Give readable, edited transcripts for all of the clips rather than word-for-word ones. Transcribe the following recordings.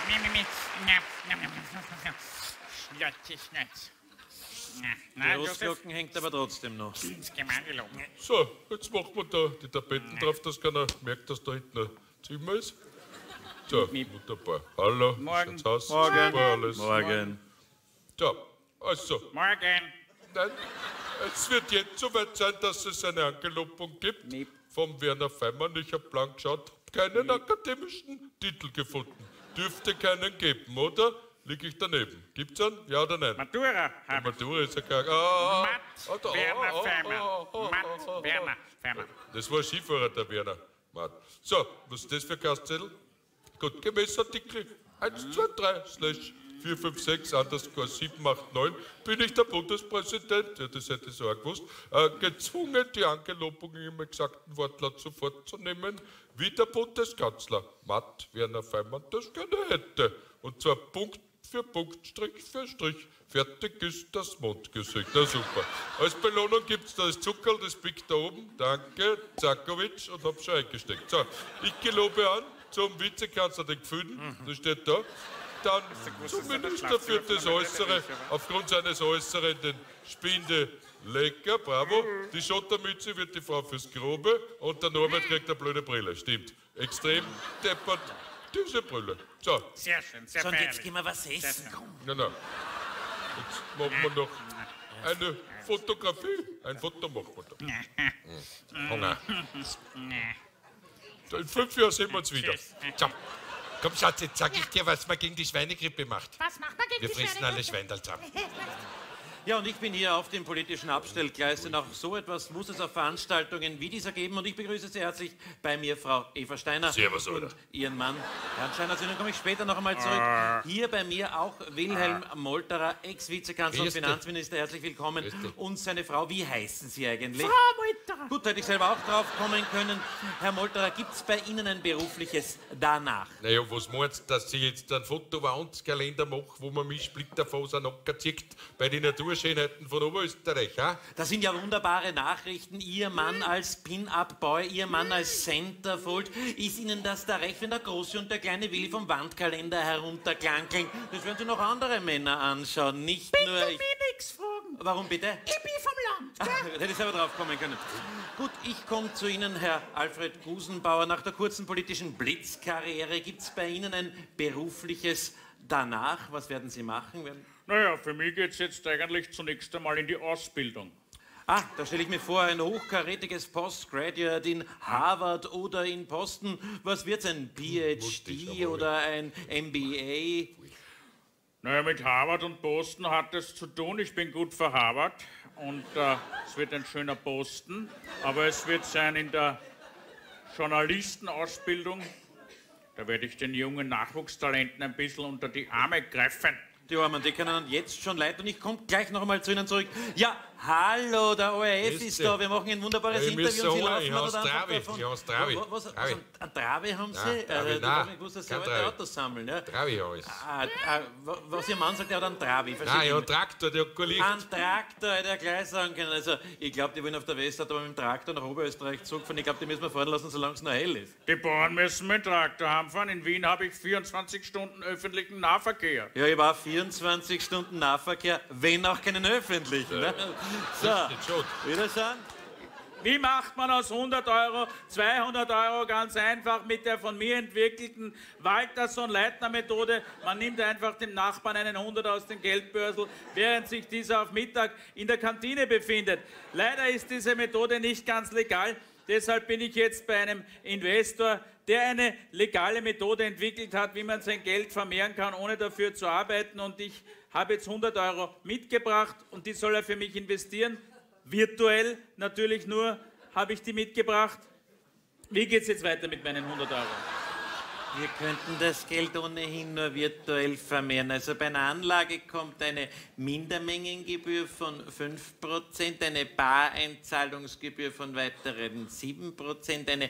Die Rostglocken hängt aber trotzdem noch. So, jetzt machen wir da die Tapeten drauf, dass keiner merkt, dass da hinten ein Zimmer ist. So, wunderbar. Hallo, Morgen. schaut's aus. Morgen. Super alles. Morgen. So, also, Morgen. nein, es wird jetzt soweit sein, dass es eine Angelobung gibt vom Werner Feimann. Ich habe blank geschaut, keinen akademischen Titel gefunden. Dürfte keinen geben, oder? Liege ich daneben? Gibt's einen? Ja oder nein? Matura. Die Matura ist ja gar... Matt Werner Feimann. Matt Werner Feimann. Das war Skifahrer, der Werner. Matt. So, was ist das für Kastzettel? Gut, Gemessartikel 1, 2, 3, slash 4, 5, 6, underscore 7, 8, 9, bin ich der Bundespräsident, ja, das hätte ich so auch gewusst, gezwungen, die Angelobung im exakten Wortlaut so fortzunehmen, wie der Bundeskanzler Matt Werner Feimann das gerne hätte. Und zwar Punkt für Punkt, Strich für Strich. Fertig ist das Mondgesicht. Na super. Als Belohnung gibt es da das Zuckerl, das biegt da oben. Danke, Zakowitsch, und hab's schon eingesteckt. So, ich gelobe an, zum Vizekanzler den Gefühlen, das steht da. Dann zum Minister für das Äußere, aufgrund seines Äußeren den Spinde lecker, bravo. Die Schottermütze wird die Frau fürs Grobe und der Norbert kriegt eine blöde Brille. Stimmt. Extrem deppert diese Brille. So. Sehr schön, sehr So, und feierlich. jetzt gehen wir was essen. Nein, nein. Jetzt machen wir noch eine Fotografie. Ein Foto machen wir da. Hunger. In 5 Jahren sehen wir uns wieder. So. Komm, Schatz, jetzt sag ich dir, was man gegen die Schweinegrippe macht. Was macht man gegen Wir die fressen alle Schweinegrippe? Schweindal zusammen. Ja, und ich bin hier auf dem politischen Abstellgleis, denn auch so etwas muss es auf Veranstaltungen wie dieser geben. Und ich begrüße sehr herzlich bei mir Frau Eva Steiner Servus, und Alter. ihren Mann Herrn Steiner. Zu Ihnen komme ich später noch einmal zurück. Hier bei mir auch Wilhelm Molterer, Ex-Vizekanzler und Grüß dich. Finanzminister. Herzlich willkommen. Grüß dich. Und seine Frau, wie heißen Sie eigentlich? Frau Molterer. Gut, hätte ich selber auch drauf kommen können. Herr Molterer, gibt es bei Ihnen ein berufliches danach? Naja, was meinst du, dass ich jetzt einen Fotowandskalender mache, wo man mich Splitterfaser Nacken zieht bei den Naturschönheiten von Oberösterreich, ha? Das sind ja wunderbare Nachrichten. Ihr Mann als Pin-Up-Boy, Ihr Mann als Centerfold. Ist Ihnen das da recht, wenn der Große und der kleine Willi vom Wandkalender herunterklankeln? Das werden Sie noch andere Männer anschauen, nicht nur ich. Mir nichts fragen. Warum bitte? Ich bin vom Land, gell? Hätte ich selber drauf kommen können. Gut, ich komme zu Ihnen, Herr Alfred Gusenbauer. Nach der kurzen politischen Blitzkarriere gibt es bei Ihnen ein berufliches danach. Was werden Sie machen? Naja, für mich geht es jetzt eigentlich zunächst einmal in die Ausbildung. Ah, da stelle ich mir vor, ein hochkarätiges Postgraduate in Harvard oder in Boston. Was wird's, ein PhD oder ein MBA? Naja, mit Harvard und Boston hat es zu tun. Ich bin gut für Harvard und es wird ein schöner Boston, aber es wird sein in der Journalistenausbildung. Da werde ich den jungen Nachwuchstalenten ein bisschen unter die Arme greifen. Die Armen, die können jetzt schon leid und ich komme gleich noch einmal zu Ihnen zurück. Ja, hallo, der ORF Grüß ist dich. da. Wir machen ein wunderbares Ja, ich muss Interview und Sie sagen, laufen ich mir hab's da einfach Trabi, davon. ich hab's Trabi. Was, Trabi. also, ein Trabi haben Sie? Nein, Trabi, Ich nein, habe nicht gewusst, dass Sie kein alte Trabi. Autos sammeln. Ja? Trabi alles. Was Ihr Mann sagt, er hat einen Trabi. Nein, Verstehe ja, ich ein Traktor, der hat kein Licht. Ein Traktor, hätte er gleich sagen können. Also, ich glaube, die wollen auf der Westhaupt mit dem Traktor nach Oberösterreich zurückfahren. Ich glaube, die müssen wir fahren lassen, solange es noch hell ist. Die Bauern müssen mit dem Traktor heimfahren. In Wien habe ich 24 Stunden öffentlichen Nahverkehr. Ja, ich war 24 Stunden Nahverkehr, wenn auch keinen öffentlichen. Ne? So, Nicht schon. Wiedersehen. Wie macht man aus 100 Euro 200 Euro? Ganz einfach mit der von mir entwickelten Walterson-Leitner-Methode. Man nimmt einfach dem Nachbarn einen 100 aus dem Geldbörsel, während sich dieser auf Mittag in der Kantine befindet. Leider ist diese Methode nicht ganz legal. Deshalb bin ich jetzt bei einem Investor, der eine legale Methode entwickelt hat, wie man sein Geld vermehren kann, ohne dafür zu arbeiten. Und ich habe jetzt 100 Euro mitgebracht und die soll er für mich investieren. Virtuell natürlich nur habe ich die mitgebracht. Wie geht es jetzt weiter mit meinen 100 Euro? Wir könnten das Geld ohnehin nur virtuell vermehren. Also bei einer Anlage kommt eine Mindermengengebühr von 5%, eine Bareinzahlungsgebühr von weiteren 7%, eine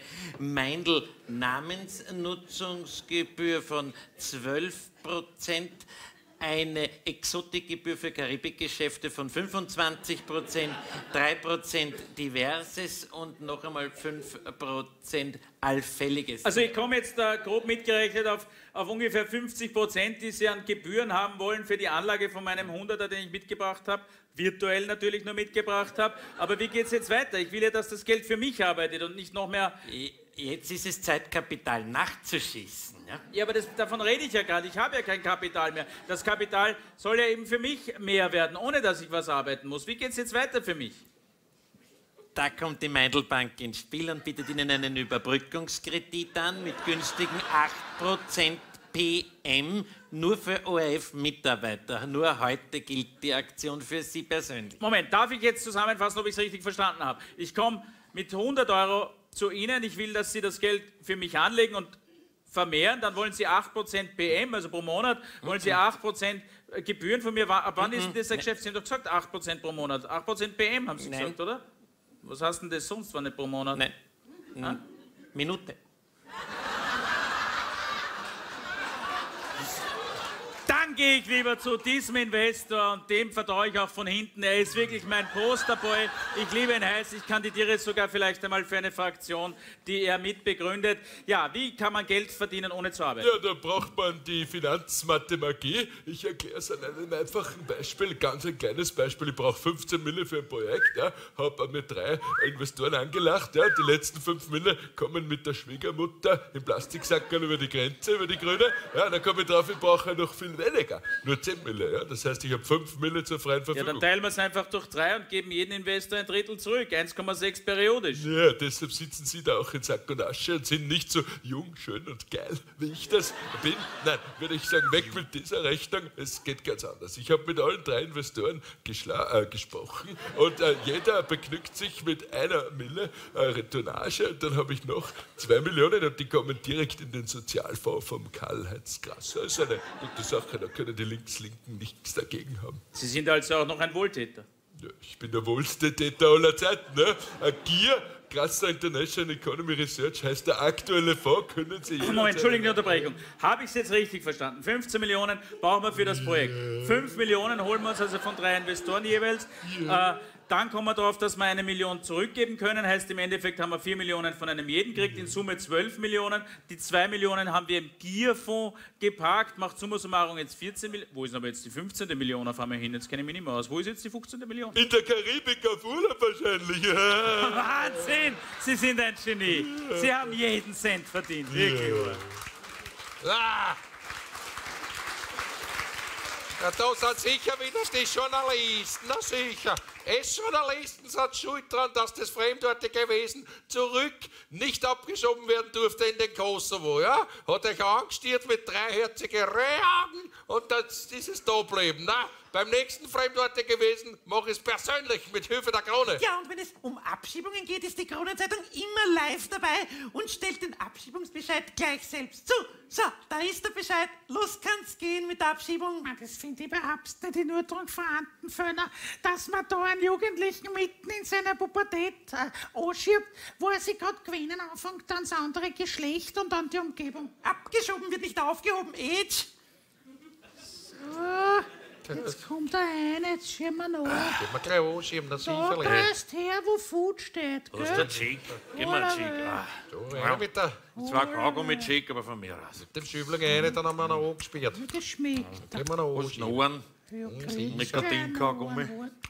Meindl-Namensnutzungsgebühr von 12%. eine Exotikgebühr für Karibikgeschäfte von 25%, 3% Diverses und noch einmal 5% Allfälliges. Also ich komme jetzt grob mitgerechnet auf ungefähr 50%, die Sie an Gebühren haben wollen für die Anlage von meinem 100er, den ich mitgebracht habe. Virtuell natürlich nur mitgebracht habe. Aber wie geht es jetzt weiter? Ich will ja, dass das Geld für mich arbeitet und nicht noch mehr... Jetzt ist es Zeit, Kapital nachzuschießen. Ja, ja, aber davon rede ich ja gerade. Ich habe ja kein Kapital mehr. Das Kapital soll ja eben für mich mehr werden, ohne dass ich was arbeiten muss. Wie geht es jetzt weiter für mich? Da kommt die Meidl-Bank ins Spiel und bietet Ihnen einen Überbrückungskredit an mit günstigen 8% PM, nur für ORF-Mitarbeiter. Nur heute gilt die Aktion für Sie persönlich. Moment, darf ich jetzt zusammenfassen, ob ich es richtig verstanden habe? Ich komme mit 100 € zu Ihnen, ich will, dass Sie das Geld für mich anlegen und vermehren, dann wollen Sie 8% PM, also pro Monat, wollen Sie 8% Gebühren von mir. Ab wann ist denn das ein Geschäft? Sie haben doch gesagt 8% pro Monat. 8% PM haben Sie gesagt, oder? Was heißt denn das sonst, wenn nicht pro Monat? Nein. Minute. Dann gehe ich lieber zu diesem Investor und dem vertraue ich auch von hinten. Er ist wirklich mein Posterboy. Ich liebe ihn heiß. Ich kandidiere sogar vielleicht einmal für eine Fraktion, die er mitbegründet. Ja, wie kann man Geld verdienen, ohne zu arbeiten? Ja, da braucht man die Finanzmathemagie. Ich erkläre es an einem einfachen Beispiel, ganz ein kleines Beispiel. Ich brauche 15 Mille für ein Projekt, ja, habe mir 3 Investoren angelacht. Ja, die letzten 5 Mille kommen mit der Schwiegermutter im Plastiksackerl über die Grenze, über die Grüne. Ja, dann komme ich drauf, ich brauche noch viel weniger, nur 10 Mille. Ja, das heißt, ich habe 5 Mille zur freien Verfügung. Ja, dann teilen wir es einfach durch 3 und geben jedem Investor ein Drittel zurück. 1,6 periodisch. Ja, deshalb sitzen Sie da auch in Sack und Asche und sind nicht so jung, schön und geil, wie ich das bin. Nein, würde ich sagen, weg mit dieser Rechnung. Es geht ganz anders. Ich habe mit allen 3 Investoren gesprochen und jeder begnügt sich mit 1 Mille Retournage. Und dann habe ich noch 2 Millionen und die kommen direkt in den Sozialfonds vom Karl-Heinz Grasser. Das ist eine gute Sache, da können die Links-Linken nichts dagegen haben. Sie sind also auch noch ein Wohltäter. Ja, ich bin der wohlste Täter aller Zeiten. Ne? GIER, Grasser International Economy Research, heißt der aktuelle Fonds, können Sie jederzeit... Moment, Entschuldigung, die Unterbrechung. Habe ich es jetzt richtig verstanden? 15 Millionen brauchen wir für das Projekt. 5 Millionen holen wir uns also von 3 Investoren jeweils. Dann kommen wir darauf, dass wir 1 Million zurückgeben können. Heißt, im Endeffekt haben wir 4 Millionen von einem jeden gekriegt, in Summe 12 Millionen. Die 2 Millionen haben wir im GIER-Fonds geparkt, macht summa summarum jetzt 14 Millionen. Wo ist aber jetzt die 15. Million auf einmal hin? Jetzt kenne ich mich nicht mehr aus. Wo ist jetzt die 15. Million? In der Karibik auf Urlaub wahrscheinlich. Wahnsinn! Sie sind ein Genie. Sie haben jeden Cent verdient. Wirklich. Ja, da sind sicher wieder die Journalisten, na sicher. S-Journalisten sind schuld daran, dass das fremdartige Wesen nicht abgeschoben werden durfte in den Kosovo, ja? Hat euch angestiert mit 3-herzigen Rehaugen und das ist es da geblieben, ne? Beim nächsten fremdartigen Wesen mache ich es persönlich mit Hilfe der Krone. Ja, und wenn es um Abschiebungen geht, ist die Kronenzeitung immer live dabei und stellt den Abschiebungsbescheid gleich selbst zu. So, da ist der Bescheid. Los kann's gehen mit der Abschiebung. Das finde ich überhaupt nicht in Ordnung vorhanden, Föhner, dass man da einen Jugendlichen mitten in seiner Pubertät anschiebt, wo er sich gerade gewöhnen anfängt ans andere Geschlecht und an die Umgebung. Abgeschoben wird nicht aufgehoben, Age. So, jetzt kommt er rein, jetzt schieben wir noch. Gehen wir gleich anschieben, das Da sicherlich. passt her, wo Food steht, Was ist der gell? Chick? Gib mir einen Chick. So, rein mit der Zwar Kaugummi-Chick, aber von mir aus. dem Schübling rein, dann haben wir noch angespielt. Das schmeckt. Gehen wir noch Hast du noch einen? Ja, Nikotinkaugummi.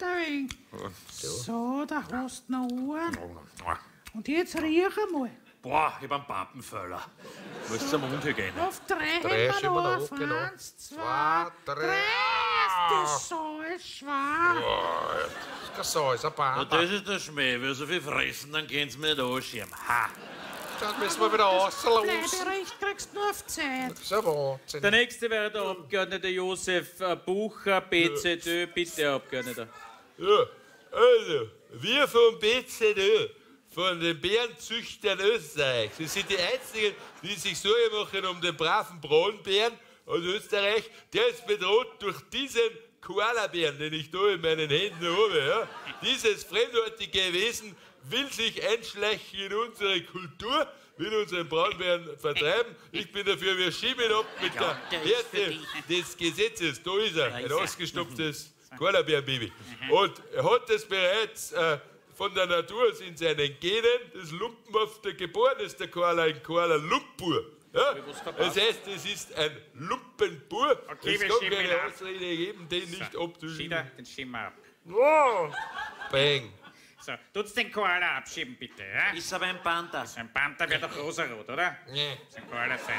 So, da hast du noch einen. Und jetzt riech einmal. Boah, ich hab einen Papenvöller. Muss zum Mundhygiene. Auf 3 Drei hätten wir schieben wir noch noch, auf. genau. 1, 2, 2, 3. 3. Das so ist schwer. Das so ist ein Und paar. das ist der Schmäh. Wer so viel fressen, dann können sie mir nicht anschieben. Ha! Dann müssen wir wieder rauslassen. Bleiberecht kriegst du nur auf Zeit. Das ist ein Wahnsinn. Der nächste wäre der Abgeordnete Josef Bucher, BZÖ. Bitte, Herr Abgeordneter. Ja, also, wir vom BZÖ, von den Bärenzüchtern Österreichs, wir sind die Einzigen, die sich Sorge machen um den braven Braunbären aus Österreich. Der ist bedroht durch diesen Koalabären, den ich da in meinen Händen habe. Ja. Dieses fremdartige Wesen will sich einschleichen in unsere Kultur. will unseren Braunbären vertreiben. Ich bin dafür, wir schieben ab mit der Härte des Gesetzes. Da ist er, ein ausgestopftes Koalabärenbaby. Und er hat es bereits von der Natur aus in seinen Genen, das lumpenhafte geboren ist der Koala, ein Koala Lumpur. Ja? Das heißt, es ist ein Lumpenbur. Okay, es wir kann schieben ihn keine ab. Ausrede geben, den nicht abzuschieben. Schieder, den schieben wir ab. Oh. Bang. So, tut's den Koala abschieben, bitte, ja? Ist aber ein Panda. So ein Panther wäre doch rosarot, oder? Nee. Das ein Koala sein.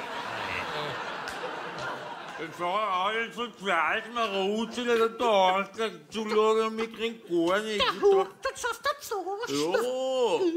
Ich war alles so gleich, man ruht sich nicht da zu schauen, wir kriegen gar nichts. Das hast du so. Ja.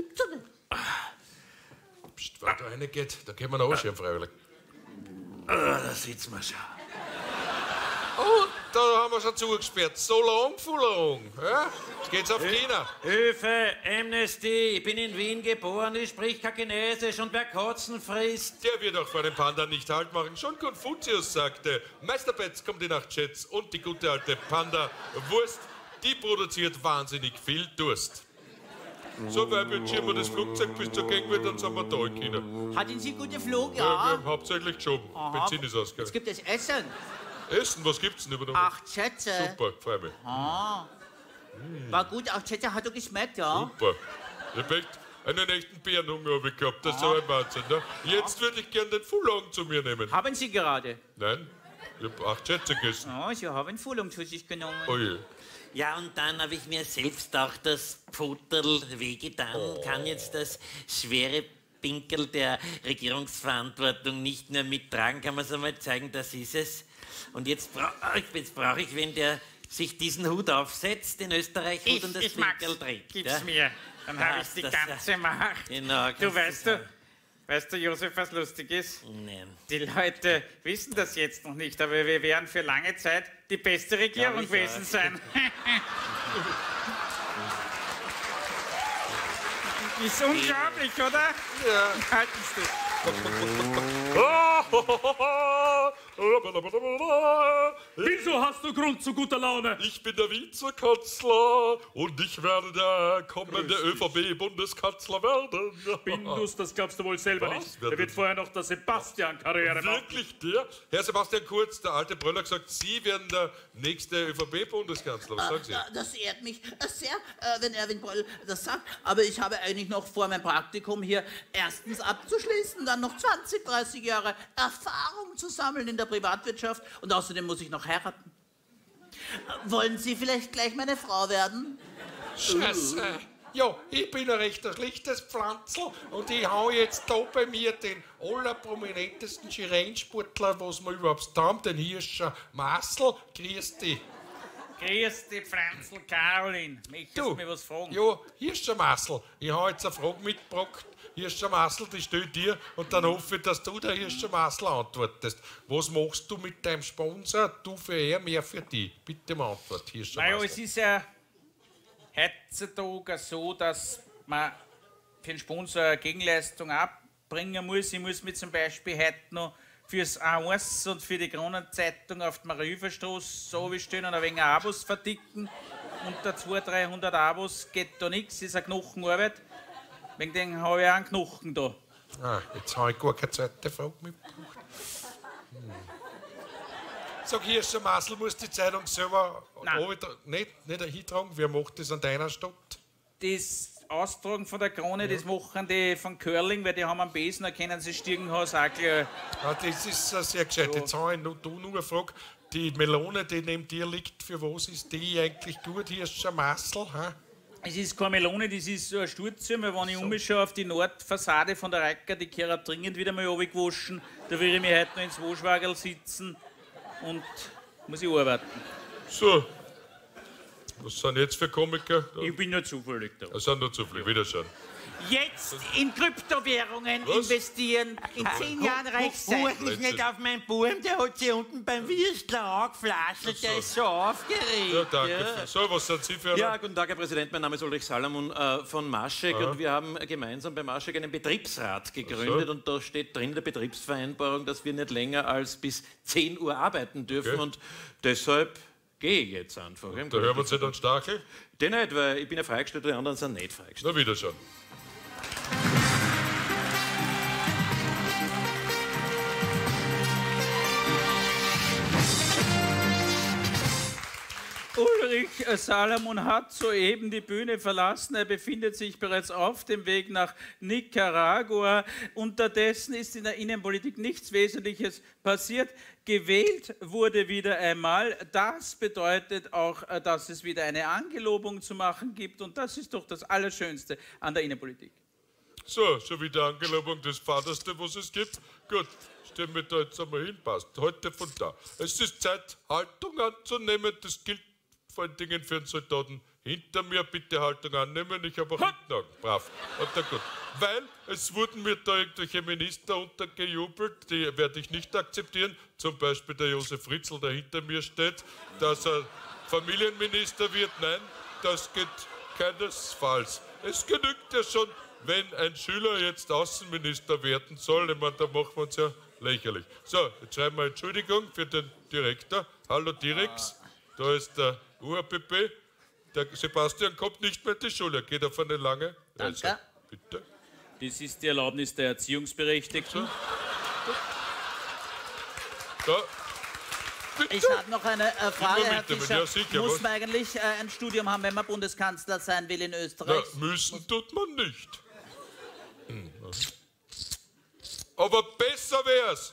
Psst, wenn da reingeht, dann können wir noch anschauen, freiwillig. Da sitzen wir schon. Und da haben wir schon zugesperrt. So lang, Fullerung. Ja? Jetzt geht's auf China. Hilfe, Amnesty, ich bin in Wien geboren, ich sprich kein Chinesisch und wer Katzen frisst. Der wird auch vor dem Panda nicht Halt machen. Schon Konfuzius sagte, Meisterbetz kommt die Nachtschätz und die gute alte Panda-Wurst, die produziert wahnsinnig viel Durst. So, weil jetzt schieben wir das Flugzeug bis zur Gegenwart, dann sind wir da in China. Hatten Sie guten Flug, Wir ja? haben hauptsächlich geschoben. Benzin ist Jetzt ausgegangen. gibt es Essen. Essen, was gibt's denn überhaupt? 8 Schätze. Super, freu mich. War gut, 8 Schätze hat er geschmeckt, ja? Super. Perfekt. Einen echten Bärenhunger habe ich gehabt. Das ist so ein Wahnsinn. Ne? Jetzt würde ich gern den Fullerung zu mir nehmen. Haben Sie gerade? Nein, ich habe 8 Schätze gegessen. Ja, Sie haben Füllung zu sich genommen. Oh je. Ja, und dann habe ich mir selbst auch das Pfoterl wehgetan und kann jetzt das schwere Pinkel der Regierungsverantwortung nicht nur mittragen, kann man es einmal zeigen, das ist es. Und jetzt brauch ich, wenn der sich diesen Hut aufsetzt, den Österreich-Hut und das Pinkel trägt. Gib's mir, dann habe ich die ganze Macht. Genau, Du weißt du, Josef, was lustig ist? Nein. Die Leute wissen das jetzt noch nicht, aber wir werden für lange Zeit die beste Regierung Glaub ich gewesen auch. sein. Ist unglaublich, oder? Ja. Halten Sie das. Wieso hast du Grund zu guter Laune? Ich bin der Vizekanzler und ich werde der kommende ÖVP-Bundeskanzler werden. Bindus, das glaubst du wohl selber Was? nicht. Wer Der wird denn? vorher noch der Sebastian-Karriere machen. Wirklich der? Herr Sebastian Kurz, der alte Brüller, gesagt, Sie werden der nächste ÖVP-Bundeskanzler. Was sagen Sie? Das ehrt mich sehr, wenn Erwin Bröll das sagt. Aber ich habe eigentlich noch vor, mein Praktikum hier erstens abzuschließen, dann noch 20, 30 Jahre Erfahrung zu sammeln in der Privatwirtschaft und außerdem muss ich noch heiraten. Wollen Sie vielleicht gleich meine Frau werden? Scheiße. Ja, ich bin ein recht schlichtes Pflanzl und ich hau jetzt da bei mir den allerprominentesten Skirennsportler, was wir überhaupt haben, den Hirscher Marcel. Grüß dich. Grüß dich, Franzl Caroline. Möchtest du mir was fragen? Ja, Hirscher Marcel, ich habe jetzt eine Frage mitgebracht. Hirscher Marcel, die stelle ich dir und dann hoffe ich, dass du der Hirscher Marcel antwortest. Was machst du mit deinem Sponsor? Du für er, mehr für die. Bitte mal Antwort, Hirscher Naja, Marcel. es ist ja heutzutage so, dass man für den Sponsor eine Gegenleistung abbringen muss. Ich muss mir zum Beispiel heute noch fürs A1 und für die Kronenzeitung auf die Marienhöferstraße so stehen und ein wenig Abos verdicken. Unter 200, 300 Abos geht da nichts, das ist eine Knochenarbeit. Wegen dem habe ich auch einen Knochen da. Ah, jetzt habe ich gar keine zweite Frage mitgebracht. Sag, Hirscher Marcel, muss die Zeitung selber Nein. nicht hintragen? Wer macht das an deiner Stadt? Das Austragen von der Krone, das machen die von Curling, weil die haben am Besen, da können sie Stirnhaus auch gleich. Ah, das ist sehr gescheit. Jetzt habe ich nur eine Frage. Die Melone, die neben dir liegt, für was ist die eigentlich gut, Hirscher Marcel? Ha? Es ist keine Melone, das ist so ein Sturzum, weil wenn ich umschaue auf die Nordfassade von der Reiker, die gehört dringend wieder mal runtergewaschen. Da will ich mich heute noch ins Waschwagel sitzen und muss ich arbeiten. So, was sind jetzt für Komiker? Ich bin nur zufällig da. Das sind nur zu viel. Wiederschauen. Jetzt in Kryptowährungen Was? investieren, in 10 Jahren reich sein. Hört mich nicht auf meinen Buben, der hat sich unten beim Würstler angeflaschelt, der ist so aufgeregt. Ja, danke. So, was sind Sie für Ja, einer? guten Tag, Herr Präsident. Mein Name ist Ulrich Salomon von Maschek und wir haben gemeinsam bei Maschek einen Betriebsrat gegründet und da steht drin in der Betriebsvereinbarung, dass wir nicht länger als bis 10 Uhr arbeiten dürfen Okay. und deshalb gehe ich jetzt einfach. Da hören wir uns dann Stachel. Den nicht, weil ich bin ja freigestellt, die anderen sind nicht freigestellt. Na, Wiederschauen. Ulrich Salomon hat soeben die Bühne verlassen. Er befindet sich bereits auf dem Weg nach Nicaragua. Unterdessen ist in der Innenpolitik nichts Wesentliches passiert. Gewählt wurde wieder einmal. Das bedeutet auch, dass es wieder eine Angelobung zu machen gibt. Und das ist doch das Allerschönste an der Innenpolitik. So, schon wieder Angelobung, das Vaterste, was es gibt. Gut, stellen wir da jetzt einmal hin, passt. Heute von da. Es ist Zeit, Haltung anzunehmen. Das gilt vor allen Dingen für den Soldaten. Hinter mir bitte Haltung annehmen, ich habe auch hinten Augen. Brav. Und dann gut. Weil es wurden mir da irgendwelche Minister untergejubelt, die werde ich nicht akzeptieren. Zum Beispiel der Josef Fritzl, der hinter mir steht, dass er Familienminister wird. Nein, das geht keinesfalls. Es genügt ja schon, wenn ein Schüler jetzt Außenminister werden soll. Ich meine, da machen wir uns ja lächerlich. So, jetzt schreiben wir Entschuldigung für den Direktor. Hallo Direx, da ist der UAPP. Der Sebastian kommt nicht mehr in die Schule, geht auf eine lange Reise. Danke. Bitte. Das ist die Erlaubnis der Erziehungsberechtigten. Da. Bitte. Ich habe noch eine Frage, Herr mit dem. Fischer. Ja, sicher, Muss was? man eigentlich ein Studium haben, wenn man Bundeskanzler sein will in Österreich? Na, müssen tut man nicht. Aber besser wär's.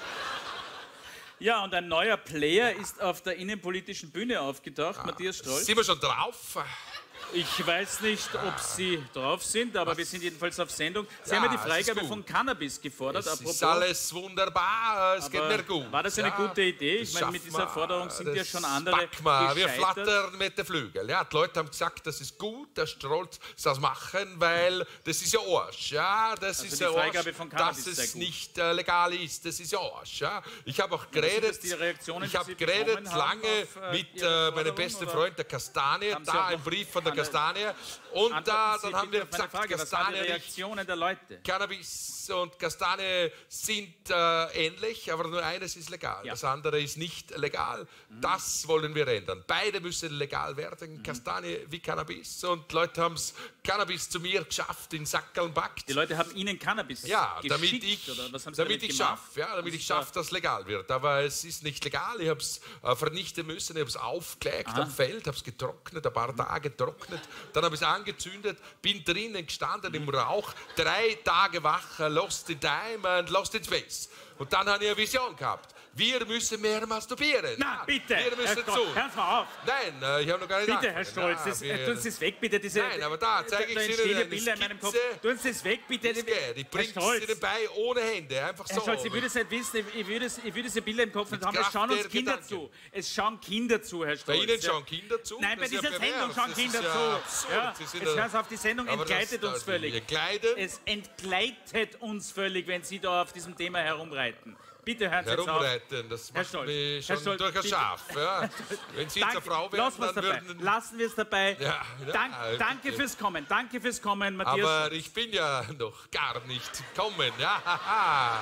Ja, und ein neuer Player ist auf der innenpolitischen Bühne aufgetaucht, Matthias Strolz. Sind wir schon drauf? Ich weiß nicht, ob Sie drauf sind, aber wir sind jedenfalls auf Sendung. Sie haben ja die es ist Freigabe gut. von Cannabis gefordert. Es ist alles wunderbar, es geht mir gut. War das eine gute Idee? Ich das meine, mit schaffen dieser wir. Forderung sind ja Das schon andere packen wir. Wir gescheitert. flattern mit den Flügeln. Ja, die Leute haben gesagt, das ist gut, der Strolz das machen, weil das ist ja Arsch. Ja, das ist die ja Freigabe Arsch, von Cannabis dass sei es gut. nicht legal ist. Das ist ja Arsch. Ja. Ich habe auch geredet, die Reaktionen, ich die habe Sie geredet bekommen haben lange auf, mit Ihre meinem Forderung, besten oder? Freund, der Kastanie, Haben Sie da auch ein noch Brief von der eine- Kastanie. Und Antworten Sie dann haben bitte wir auf meine gesagt, Frage, was waren die Kastanie nicht. Reaktionen der Leute? Cannabis und Kastanie sind ähnlich, aber nur eines ist legal. Ja. Das andere ist nicht legal. Das wollen wir ändern. Beide müssen legal werden. Kastanie wie Cannabis. Und Leute haben Cannabis zu mir geschafft, in Sackeln packt. Die Leute haben Ihnen Cannabis Ja, geschickt, damit ich, oder was haben Sie damit damit ich gemacht? schaffe, ja, damit Das ich ist schaffe, dass es legal wird. Aber es ist nicht legal. Ich habe es vernichten müssen, ich habe es aufgelegt am Feld, habe es getrocknet, ein paar Tage getrocknet, dann habe ich es angezündet, bin drinnen gestanden im Rauch, 3 Tage wach, lost in time and lost in space. Und dann habe ich eine Vision gehabt. Wir müssen mehr masturbieren. Na, bitte, Wir müssen Herr zu. Stolz, hören Sie mal auf. Nein, ich habe noch gar nicht Bitte, Herr angefangen. Stolz, Na, das, wir- tun Sie das weg, bitte. Diese, Nein, aber da zeige ich da Ihnen entstehen ja eine Bilder in meinem Kopf. Skizze. Tun Sie das weg, bitte. Das geht. Ich Herr bringe Stolz, sie bei ohne Hände. Einfach Herr so. Stolz, ich würde es nicht wissen, ich würde diese Bilder im Kopf nicht haben. Es Kraft schauen uns der Kinder Gedanken. zu. Es schauen Kinder zu, Herr Bei Stolz. Ihnen schauen Kinder zu? Nein, bei Das ist dieser ja Sendung pervers. schauen Das Kinder ist ja zu. absurd. Ja, Sie sind jetzt ja- hören Sie auf, die Sendung Aber entgleitet das- uns völlig. Wir gleiten. Es entgleitet uns völlig, wenn Sie da auf diesem Thema herumreiten. Bitte hören Sie jetzt auf. Herumreiten, das Herr macht Stolz, mich Herr schon Stolz, durchaus bitte. scharf. Ja. Wenn Sie jetzt eine Frau wären, Lassen wir es dann dabei. würden... Lassen wir es dabei. Ja, ja, Danke bitte. fürs Kommen. Danke fürs Kommen, Matthias. Aber ich bin ja noch gar nicht gekommen. Ja, haha.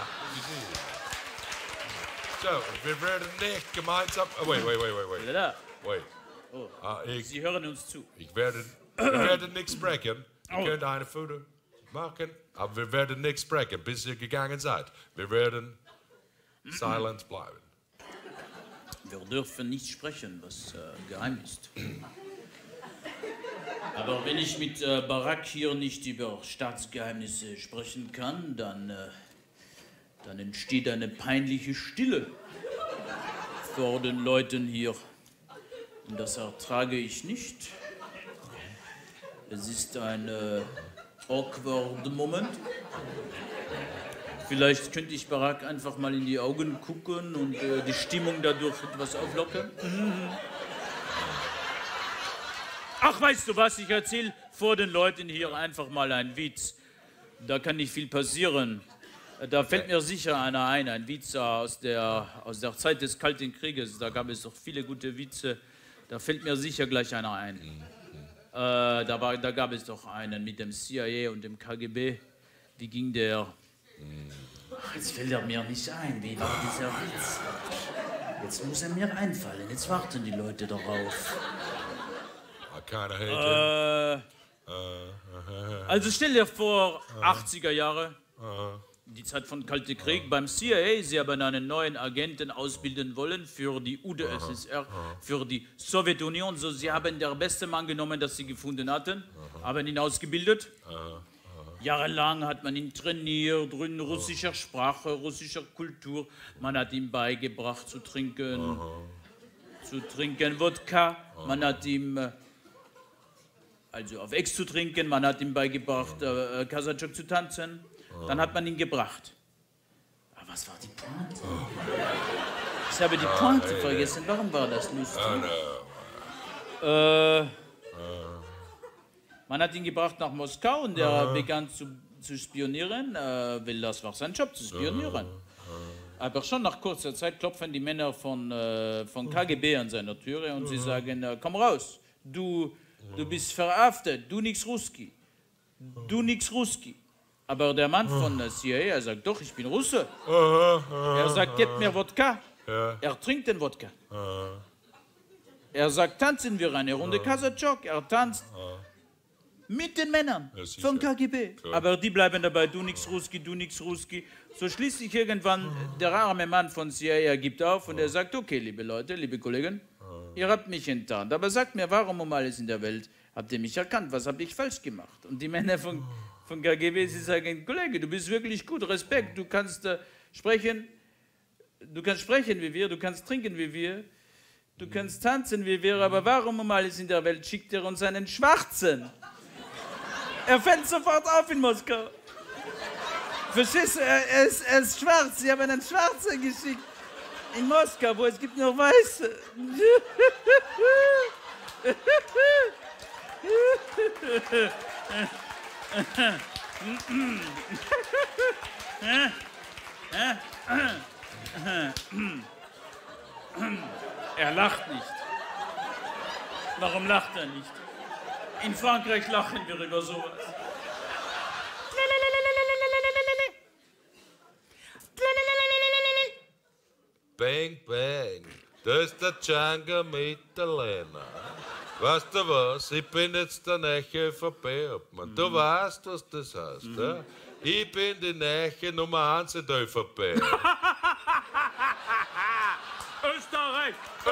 So, wir werden nicht gemeinsam... Oh, wait. Da. Wait. Oh. Ich Sie hören uns zu. wir werden nichts sprechen. Wir Oh. können eine Foto machen, aber wir werden nichts sprechen, bis ihr gegangen seid. Wir werden silent bleiben. Wir dürfen nicht sprechen, was geheim ist. Aber wenn ich mit Barack hier nicht über Staatsgeheimnisse sprechen kann, dann entsteht eine peinliche Stille vor den Leuten hier. Und das ertrage ich nicht. Es ist ein awkward Moment. Vielleicht könnte ich Barack einfach mal in die Augen gucken und die Stimmung dadurch etwas auflockern. Ach, weißt du was, ich erzähle vor den Leuten hier einfach mal einen Witz. Da kann nicht viel passieren. Da fällt mir sicher einer ein, ein Witz aus der Zeit des Kalten Krieges. Da gab es doch viele gute Witze. Da fällt mir sicher gleich einer ein. Da gab es doch einen mit dem CIA und dem KGB. Wie ging der? Ach, jetzt fällt er mir nicht ein. Wie war dieser Witz? Jetzt muss er mir einfallen. Jetzt warten die Leute darauf. I kinda hate Also stell dir vor, 80er Jahre. Die Zeit von Kalte Krieg beim CIA. Sie haben einen neuen Agenten ausbilden wollen für die UdSSR, für die Sowjetunion. So, sie haben der beste Mann genommen, das sie gefunden hatten, haben ihn ausgebildet. Jahrelang hat man ihn trainiert, in russischer Sprache, russischer Kultur. Man hat ihm beigebracht zu trinken Wodka. Man hat ihm, also auf Ex zu trinken, man hat ihm beigebracht, Kasachok zu tanzen. Dann hat man ihn gebracht. Aber was war die Pointe? Ich habe die Pointe vergessen. Warum war das lustig? Man hat ihn gebracht nach Moskau und er begann zu spionieren, weil das war sein Job, zu spionieren. Aber schon nach kurzer Zeit klopfen die Männer von KGB an seiner Türe und sie sagen, komm raus, du bist verhaftet, du nix Ruski. Aber der Mann von der CIA, er sagt, doch, ich bin Russe. Er sagt, gib mir Wodka. Er trinkt den Wodka. Er sagt, tanzen wir eine Runde Kasachok. Er tanzt mit den Männern vom KGB. Aber die bleiben dabei, du nix Ruski. So schließlich irgendwann der arme Mann von CIA, er gibt auf und er sagt, okay, liebe Leute, liebe Kollegen, ihr habt mich enttarnt. Aber sagt mir, warum um alles in der Welt habt ihr mich erkannt? Was habe ich falsch gemacht? Und die Männer von KGB, sie sagen, Kollege, du bist wirklich gut, Respekt, du kannst sprechen wie wir, du kannst trinken wie wir, du kannst tanzen wie wir, aber warum um alles in der Welt schickt er uns einen Schwarzen? Er fällt sofort auf in Moskau. Verstehst du, er ist schwarz, sie haben einen Schwarzen geschickt in Moskau, wo es gibt nur Weiße. Er lacht nicht. Warum lacht er nicht? In Frankreich lachen wir über sowas. Bang, bang, da ist der Django mit der Lena. Weißt du was, ich bin jetzt der neue ÖVP-Obmann. Du weißt, was das heißt, ja? Ich bin die neue Nummer 1 in der ÖVP. Österreich!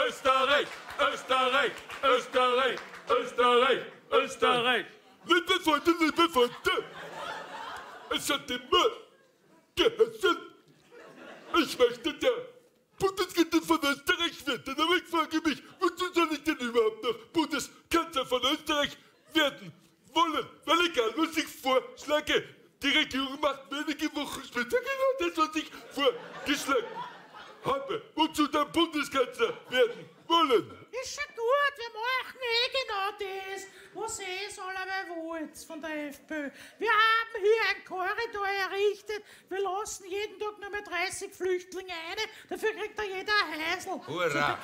Liebe Freunde, es hat immer geheißen, ich möchte der Bundeskanzler von Österreich werden. Aber ich frage mich, wozu soll ich denn überhaupt noch Bundeskanzler von Österreich werden wollen? Weil egal, was ich vorschlage, die Regierung macht wenige Wochen später genau das, was ich vorgeschlagen habe. Wozu dann Bundeskanzler werden wollen? Ist schon gut, wir machen genau das, was alle wollt von der FPÖ. Wir haben hier einen Korridor errichtet, wir lassen jeden Tag nur mehr 30 Flüchtlinge rein, dafür kriegt da jeder ein Häusl. Hurra!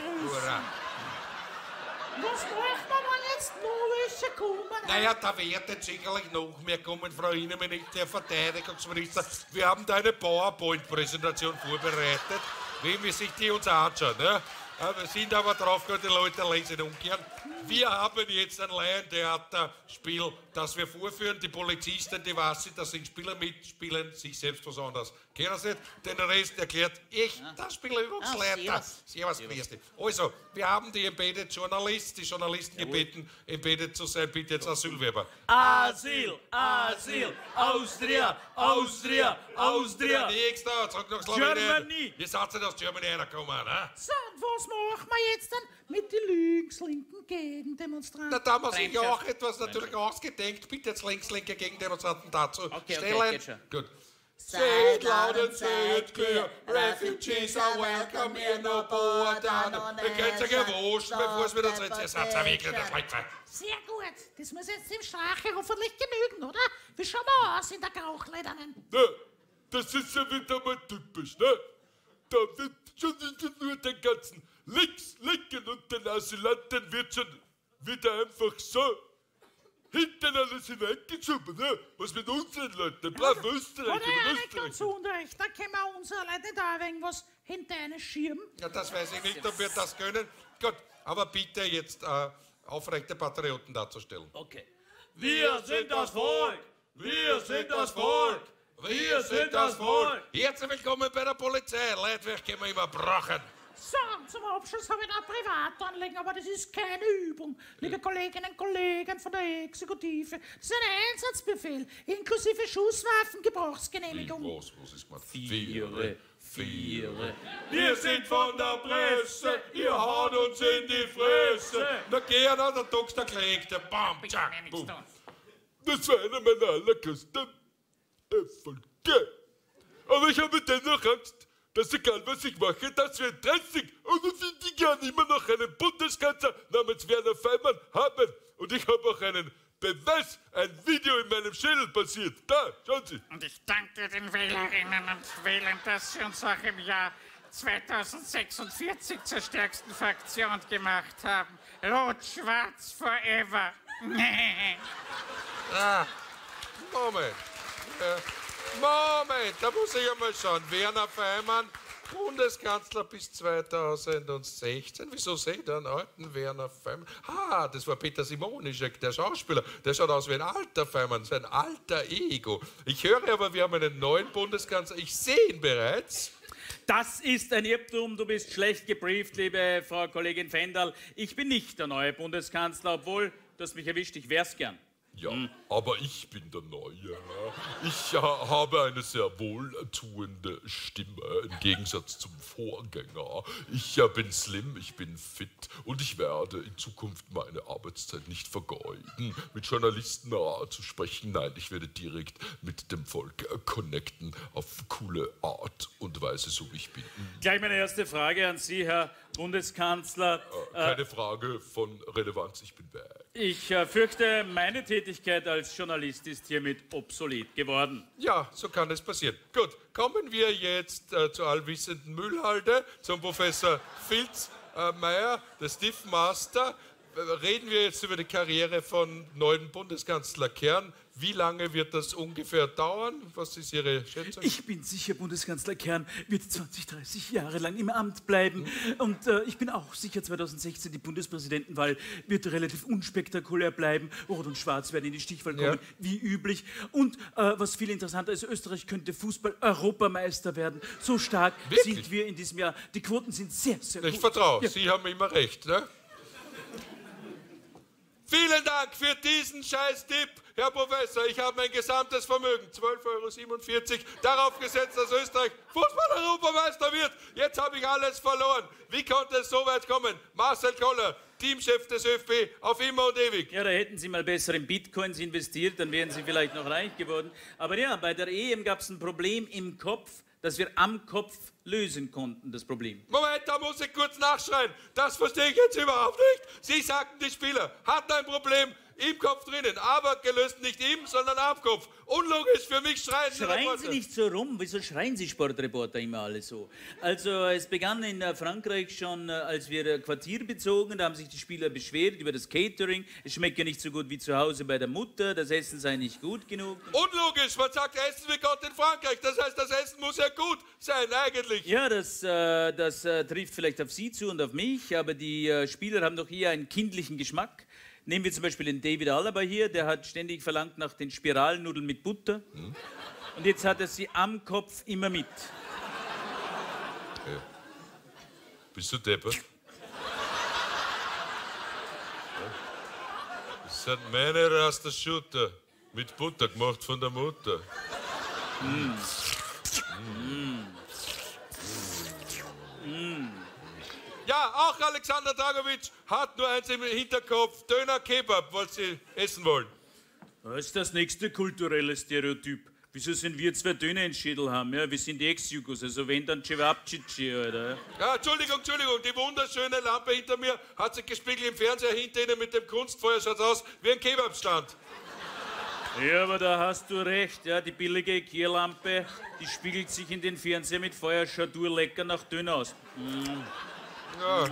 Was macht man, wenn jetzt noch welche kommen? Naja, da wird jetzt sicherlich noch mehr kommen, Frau Innenminister, Herr Verteidigungsminister. Wir haben da eine PowerPoint-Präsentation vorbereitet, wie wir sich die uns anschauen. Ne? Wir sind aber drauf gekommen, die Leute lesen umkehren. Wir haben jetzt ein Laientheaterspiel, das wir vorführen. Die Polizisten, die wissen, dass sie Spieler mitspielen, sich selbst was anderes. Kennen Sie nicht? Den Rest erklärt ich, der Spielübungsleiter. Servus, grüß dich. Also, wir haben die Embedded Journalist, die Journalisten gebeten, embedded zu sein. Bitte jetzt Asylwerber. Asyl, Austria. Nächster, sag noch Germany. Ihr seid aus Germany reingekommen, ne? So, und was machen wir jetzt dann mit den links-linken Gegendemonstranten? Na, da haben wir sich ja auch etwas natürlich ausgedenkt. Bitte jetzt links-linke Gegendemonstranten dazu stellen. geht schon. Gut. Say it loud and say it clear. Refugees are welcome here, no border. Wir können sich ja waschen, bevor es wieder Ihr seid ja wirklich das Leute. Sehr gut, das muss jetzt dem Strache hoffentlich genügen, oder? Wie schauen wir aus in der Grauchledernen? Na, das ist ja wieder mal typisch, ne? Da wird schon nicht nur den ganzen Links-Linken und den Asylanten wird schon wieder einfach so hinten alles hineingeschoben, ne? Was mit unseren Leuten, brav Österreich Hat er nicht ganz unrecht, da können wir unsere Leute nicht auch irgendwas hinter eine schirmen. Ja, das weiß ich nicht, ob wir das können. Gut, aber bitte jetzt aufrechte Patrioten darzustellen. Okay. Wir sind das Volk! Wir sind das Volk! Wir sind das Wohl. Herzlich willkommen bei der Polizei. Leitwerk können wir immer brauchen. So, zum Abschluss habe ich noch Privatanliegen, aber das ist keine Übung. Liebe Kolleginnen und Kollegen von der Exekutive, das ist ein Einsatzbefehl, inklusive Schusswaffengebrauchsgenehmigung. Was ist gemeint? Viere. Wir sind von der Presse, ihr haut uns in die Fresse. Na geh an, der Doktor klingt. Bam, tschak, boom. Das war einer meiner allergrößten Erfolge. Aber ich habe dennoch Angst, dass egal was ich mache, dass wir 30 oder 40 Jahren immer noch einen Bundeskanzler namens Werner Feimann haben. Und ich habe auch einen Beweis, ein Video in meinem Schädel passiert. Da, schauen Sie. Und ich danke den Wählerinnen und Wählern, dass sie uns auch im Jahr 2046 zur stärksten Fraktion gemacht haben. Rot-Schwarz forever. Moment. Moment, da muss ich einmal schauen. Werner Feimann, Bundeskanzler bis 2016. Wieso sehe ich da einen alten Werner Feimann? Ah, das war Peter Simonischek, der Schauspieler. Der schaut aus wie ein alter Feimann, so ein alter Ego. Ich höre aber, wir haben einen neuen Bundeskanzler. Ich sehe ihn bereits. Das ist ein Irrtum, du bist schlecht gebrieft, liebe Frau Kollegin Fendal. Ich bin nicht der neue Bundeskanzler, obwohl, du hast mich erwischt, ich wär's gern. Ja, aber ich bin der Neue. Ich habe eine sehr wohltuende Stimme im Gegensatz zum Vorgänger. Ich bin slim, ich bin fit und ich werde in Zukunft meine Arbeitszeit nicht vergeuden, mit Journalisten zu sprechen. Nein, ich werde direkt mit dem Volk connecten auf coole Art und Weise, so wie ich bin. Gleich meine erste Frage an Sie, Herr Bundeskanzler. Keine Frage von Relevanz, ich bin weg. Ich fürchte, meine Tätigkeit als Journalist ist hiermit obsolet geworden. Ja, so kann es passieren. Gut, kommen wir jetzt zur allwissenden Müllhalde, zum Professor Filzmeier, der Stiff Master. Reden wir jetzt über die Karriere von neuen Bundeskanzler Kern. Wie lange wird das ungefähr dauern? Was ist Ihre Schätzung? Ich bin sicher, Bundeskanzler Kern wird 20, 30 Jahre lang im Amt bleiben. Und ich bin auch sicher, 2016 die Bundespräsidentenwahl wird relativ unspektakulär bleiben. Rot und Schwarz werden in die Stichwahl kommen, wie üblich. Und was viel interessanter ist, Österreich könnte Fußball-Europameister werden. So stark sind wir in diesem Jahr. Die Quoten sind sehr, sehr gut. Ich vertraue, Ja. Sie haben immer recht, ne? Vielen Dank für diesen Scheiß-Tipp, Herr Professor. Ich habe mein gesamtes Vermögen, 12,47 €, darauf gesetzt, dass Österreich Fußball-Europameister wird. Jetzt habe ich alles verloren. Wie konnte es so weit kommen? Marcel Koller, Teamchef des ÖFB, auf immer und ewig. Ja, da hätten Sie mal besser in Bitcoins investiert, dann wären Sie vielleicht noch reich geworden. Aber ja, bei der EM gab es ein Problem im Kopf, das wir am Kopf lösen konnten, das Problem. Moment, da muss ich kurz nachschreien. Das verstehe ich jetzt überhaupt nicht. Sie sagten, die Spieler hatten ein Problem im Kopf drinnen, aber gelöst nicht im, sondern am Kopf. Unlogisch, für mich schreien Sie Schreien Reporter. Sie nicht so rum. Wieso schreien Sie Sportreporter immer alle so? Also es begann in Frankreich schon, als wir Quartier bezogen, da haben sich die Spieler beschwert über das Catering. Es schmeckt ja nicht so gut wie zu Hause bei der Mutter, das Essen sei nicht gut genug. Unlogisch, man sagt Essen wie Gott in Frankreich. Das heißt, das Essen muss ja gut sein, eigentlich. Ja, das trifft vielleicht auf Sie zu und auf mich, aber die Spieler haben doch eher einen kindlichen Geschmack. Nehmen wir zum Beispiel den David Alaba hier, der hat ständig verlangt nach den Spiralnudeln mit Butter. Und jetzt hat er sie am Kopf immer mit. Ja. Bist du deppert? Das sind meine Raster-Shooter mit Butter gemacht von der Mutter. Ja, auch Alexander Dragovic hat nur eins im Hinterkopf: Döner Kebab, was Sie essen wollen. Das ist das nächste kulturelle Stereotyp. Wieso sind wir zwei Döner in Schädel haben? Ja, wir sind Ex-Jugos, also wenn dann Cevapcici, Alter. Ja, Entschuldigung, die wunderschöne Lampe hinter mir hat sich gespiegelt im Fernseher hinter Ihnen mit dem Kunstfeuer, schaut aus wie ein Kebabstand. Ja, aber da hast du recht, ja, die billige Ikea-Lampe, die spiegelt sich in den Fernseher mit Feuer, schaut lecker nach Döner aus. Ja.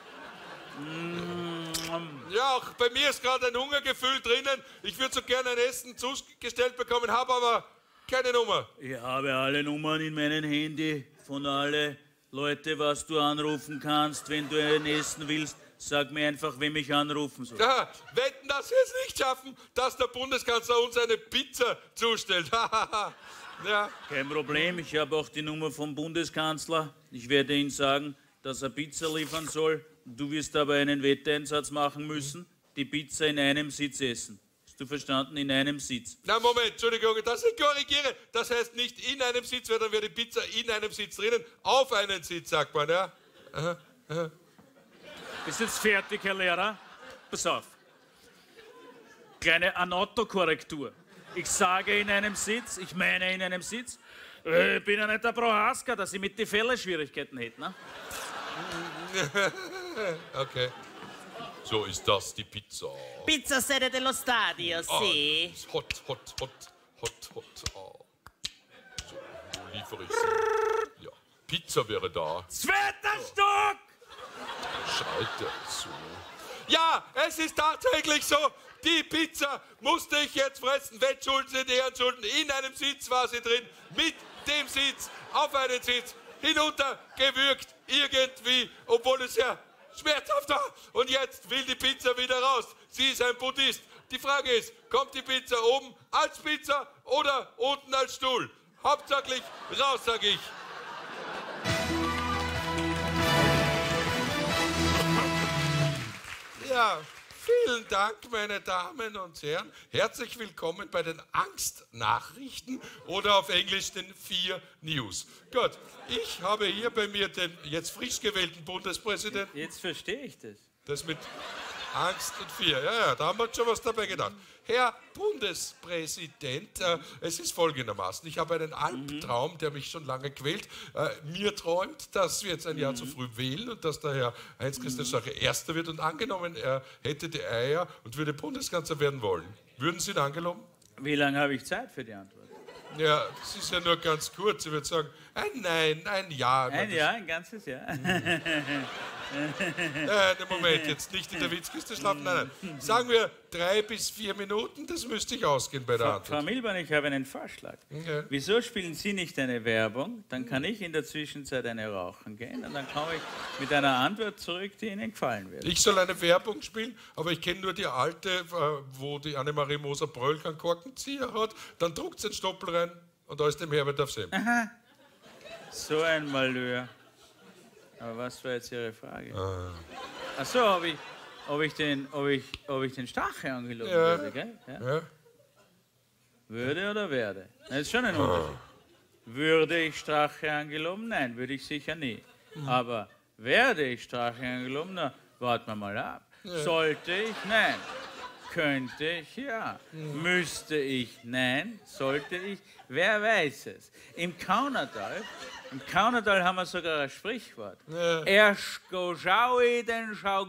Ja, auch bei mir ist gerade ein Hungergefühl drinnen. Ich würde so gerne ein Essen zugestellt bekommen, habe aber keine Nummer. Ich habe alle Nummern in meinem Handy von alle Leute, was du anrufen kannst, wenn du ein Essen willst. Sag mir einfach, wem ich anrufen soll. Ja, wetten, dass wir es nicht schaffen, dass der Bundeskanzler uns eine Pizza zustellt. Ja. Kein Problem, ich habe auch die Nummer vom Bundeskanzler. Ich werde ihm sagen, dass er Pizza liefern soll. Du wirst aber einen Wetteinsatz machen müssen, die Pizza in einem Sitz essen. Hast du verstanden? In einem Sitz. Na Moment, Entschuldigung, das ich korrigiere. Das heißt nicht in einem Sitz, weil dann wäre die Pizza in einem Sitz drinnen. Auf einen Sitz, sagt man, ja? Aha, aha. Bist jetzt fertig, Herr Lehrer? Pass auf. Kleine Anotto-Korrektur. Ich sage in einem Sitz, ich meine in einem Sitz. Ich bin ja nicht der Prohaska, dass ich mit den Fällen Schwierigkeiten hätte, ne? Okay. So ist das die Pizza. Pizza sede dello stadio, sì. Hot. So, wo liefere ich sie? Ja, Pizza wäre da. Zweiter Stock! Schalte so. Ja, es ist tatsächlich so. Die Pizza musste ich jetzt fressen. Wettschulden sind Ehrenschulden. In einem Sitz war sie drin. Mit dem Sitz auf einen Sitz. Hinunter gewürgt. Irgendwie. Obwohl es ja schmerzhaft war. Und jetzt will die Pizza wieder raus. Sie ist ein Buddhist. Die Frage ist, kommt die Pizza oben als Pizza oder unten als Stuhl? Hauptsächlich raus, sag ich. Ja, vielen Dank, meine Damen und Herren. Herzlich willkommen bei den Angstnachrichten oder auf Englisch den 4 News. Gut, ich habe hier bei mir den jetzt frisch gewählten Bundespräsidenten. Jetzt verstehe ich das. Das mit Angst und 4. Ja, da haben wir schon was dabei gedacht. Herr Bundespräsident, es ist folgendermaßen. Ich habe einen Albtraum, der mich schon lange quält. Mir träumt, dass wir jetzt ein Jahr zu früh wählen und dass der Herr Heinz-Christian Strache Erster wird. Und angenommen, er hätte die Eier und würde Bundeskanzler werden wollen. Würden Sie ihn angeloben? Wie lange habe ich Zeit für die Antwort? Ja, das ist ja nur ganz kurz. Ich würde sagen, ein Nein, ein Ja. Ein Jahr, ein ganzes Jahr. Moment, jetzt nicht in der Witzkiste schlafen. Nein. Sagen wir 3 bis 4 Minuten, das müsste ich ausgehen bei der Antwort. Frau Milborn, ich habe einen Vorschlag. Ja. Wieso spielen Sie nicht eine Werbung? Dann kann ich in der Zwischenzeit eine rauchen gehen und dann komme ich mit einer Antwort zurück, die Ihnen gefallen wird. Ich soll eine Werbung spielen, aber ich kenne nur die alte, wo die Annemarie Moser-Bröll keinen Korkenzieher hat. Dann druckt sie den Stoppel rein und da ist dem Herbert aufs Hemd. Aha. So ein Malheur. Aber was war jetzt Ihre Frage? Ach so, ob ich den Strache angelogen würde, gell? Ja. Ja? Würde oder werde? Das ist schon ein Unterschied. Würde ich Strache angeloben? Nein, würde ich sicher nie. Aber werde ich Strache angeloben? Na, warten wir mal ab. Sollte ich? Nein. Könnte ich? Ja. Müsste ich? Nein. Sollte ich? Wer weiß es? Im Kaunertal haben wir sogar ein Sprichwort. Erst schau ich, dann schau.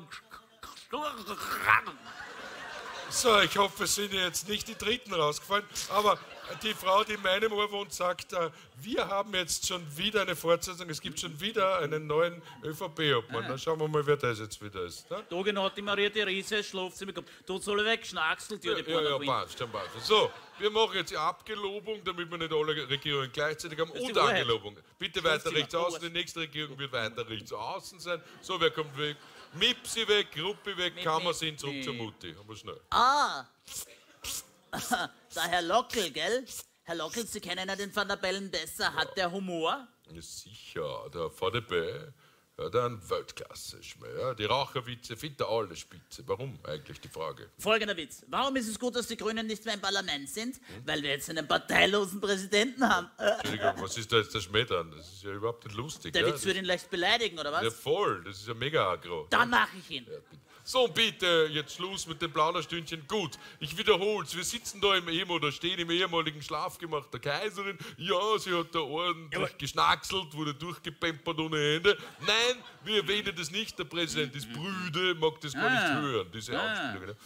So, ich hoffe, es sind jetzt nicht die Dritten rausgefallen, aber die Frau, die in meinem Ohr wohnt, sagt, wir haben jetzt schon wieder eine Fortsetzung, es gibt schon wieder einen neuen ÖVP-Obmann. Dann schauen wir mal, wer das jetzt wieder ist. Ne? Da genau die Maria Therese schläft sie mit. Dort soll er wegschnackselt. Ja, passt. So, wir machen jetzt die Abgelobung, damit wir nicht alle Regierungen gleichzeitig haben. Und Angelobung. Bitte weiter rechts außen, die nächste Regierung wird weiter rechts außen sein. So, wer kommt weg? Mipsi weg, Gruppi weg, Kammer sind zurück zur Mutti. Aber schnell. Ah, der Herr Lockel, gell? Herr Lockel, Sie kennen ja den Van der Bellen besser. Hat der Humor? Ja, sicher, der VDB hat einen Weltklasse-Schmäh. Ja, die Raucherwitze findet er alle spitze. Warum eigentlich die Frage? Folgender Witz. Warum ist es gut, dass die Grünen nicht mehr im Parlament sind? Weil wir jetzt einen parteilosen Präsidenten haben. Entschuldigung, was ist da jetzt der Schmäh dran? Das ist ja überhaupt nicht lustig. Der ja? Witz würde ihn leicht beleidigen, oder was? Ja, voll. Das ist ja mega aggro. Dann mache ich ihn. Ja, bitte. So, bitte, jetzt Schluss mit dem Plauderstündchen. Gut, ich wiederhol's. Wir sitzen da oder stehen im ehemaligen Schlafgemach der Kaiserin. Ja, sie hat da ordentlich geschnackselt, wurde durchgepempert ohne Ende. Nein, wir erwähnen das nicht. Der Präsident ist brüde, mag das gar nicht hören, diese Anspielungen.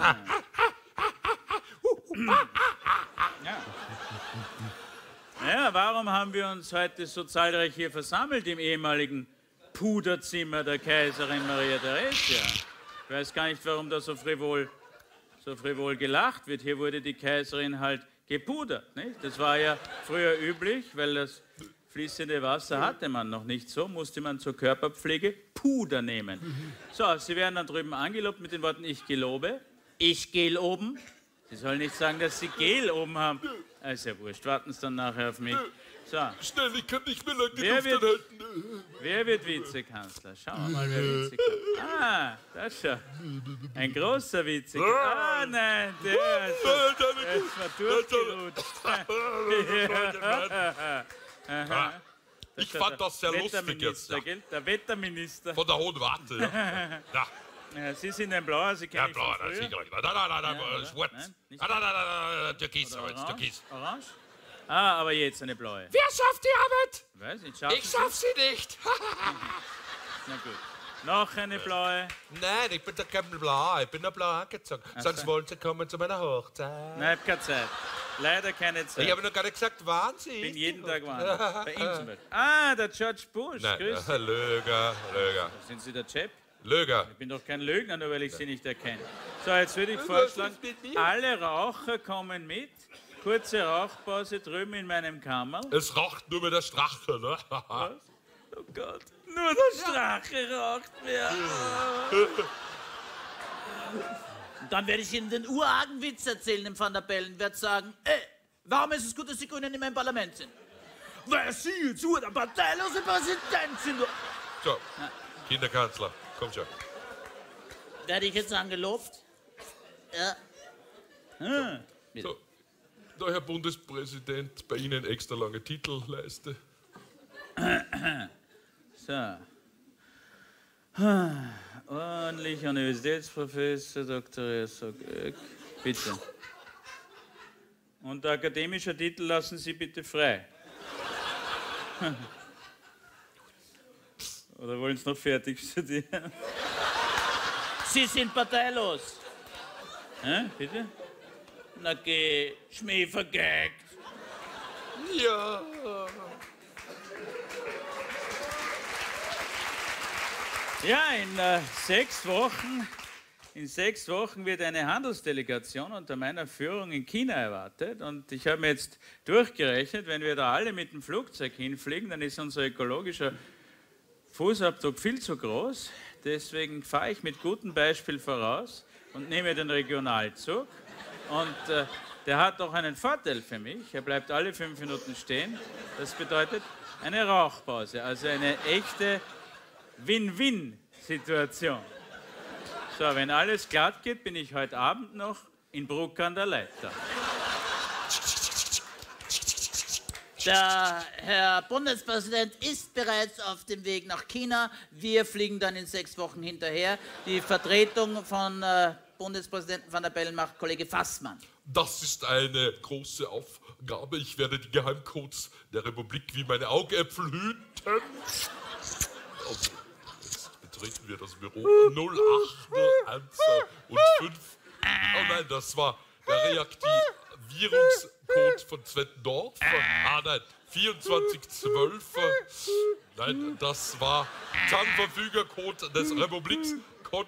Ja, warum haben wir uns heute so zahlreich hier versammelt im ehemaligen Puderzimmer der Kaiserin Maria Theresia? Ich weiß gar nicht, warum da so frivol gelacht wird. Hier wurde die Kaiserin halt gepudert. Nicht? Das war ja früher üblich, weil das fließende Wasser hatte man noch nicht so, musste man zur Körperpflege Puder nehmen. So, Sie werden dann drüben angelobt mit den Worten, ich gelobe, ich gel oben. Sie sollen nicht sagen, dass Sie Gel oben haben. Ist ja wurscht, warten Sie dann nachher auf mich. So, Schnell, ich kann nicht mehr lange die Wer Luft wird- anhalten. wer wird Vizekanzler? Schauen wir mal, wer Vizekanzler. Ah, das schon. Ein großer Vizekanzler. Ah, nein, der ist mal durchgerutscht. Ich fand das sehr lustig jetzt. Wetterminister, gell? Der Wetterminister. Von der Hohen Warte, ja. Ja, Ja, Sie sind ein Blauer, Sie ja kennen blau, von nein, früher. sicher. Nein, oder? schwarz. Nein, nicht Nein, türkis, Oder aber jetzt, türkis. Orange? Ah, aber jetzt eine blaue. Wer schafft die Arbeit? Weiß nicht, schaffen Ich schaff sie nicht. Na gut. Noch eine blaue. Nein, ich bin doch kein Blau, ich bin nur blau angezogen. Sonst wollen sie kommen zu meiner Hochzeit. Nein, ich hab keine Zeit. Leider keine Zeit. Ich habe noch gar nicht gesagt, wann sie Ich bin ist. jeden Tag woanders. Bei ihm zum Beispiel. Ah, der George Bush. Nein, Grüß Sie. Löger. Sind Sie der Chap? Löger. Ich bin doch kein Lügner, nur weil ich Sie nicht erkenne. So, jetzt würde ich vorschlagen, alle Raucher kommen mit. Kurze Rauchpause drüben in meinem Kammer. Es raucht nur mit der Strache, ne? Oh Gott, nur der Strache raucht mehr. Und dann werde ich Ihnen den urargen Witz erzählen im Van der Bellen. Werde sagen, warum ist es gut, dass die Grünen nicht mehr im Parlament sind? Weil Sie jetzt nur der parteilose Präsident sind. So, Kinderkanzler, komm schon. Werde ich jetzt angelobt? Ja. So, da Herr Bundespräsident, bei Ihnen extra lange Titelleiste. So. Ordentlich Universitätsprofessor Dr. Herzog Oeck. Bitte. Und akademischer Titel lassen Sie bitte frei. Oder wollen Sie noch fertig studieren? Sie sind parteilos. Bitte? Na geh, Schmäh vergeigt. Ja. Ja, in 6 Wochen wird eine Handelsdelegation unter meiner Führung in China erwartet. Und ich habe mir jetzt durchgerechnet, wenn wir da alle mit dem Flugzeug hinfliegen, dann ist unser ökologischer Fußabdruck viel zu groß. Deswegen fahre ich mit gutem Beispiel voraus und nehme den Regionalzug. Und der hat doch einen Vorteil für mich. Er bleibt alle 5 Minuten stehen. Das bedeutet eine Rauchpause, also eine echte Win-Win-Situation. So, wenn alles glatt geht, bin ich heute Abend noch in Bruck an der Leiter. Der Herr Bundespräsident ist bereits auf dem Weg nach China. Wir fliegen dann in 6 Wochen hinterher. Die Vertretung von Bundespräsidenten Van der Bellen macht Kollege Fassmann. Das ist eine große Aufgabe. Ich werde die Geheimcodes der Republik wie meine Augäpfel hüten. Also, jetzt betreten wir das Büro 08 1 und 5. Oh nein, das war der Reaktivierungscode von Zwettendorf. Ah nein, 2412. Nein, das war Zahnverfügercode des Republikskontos.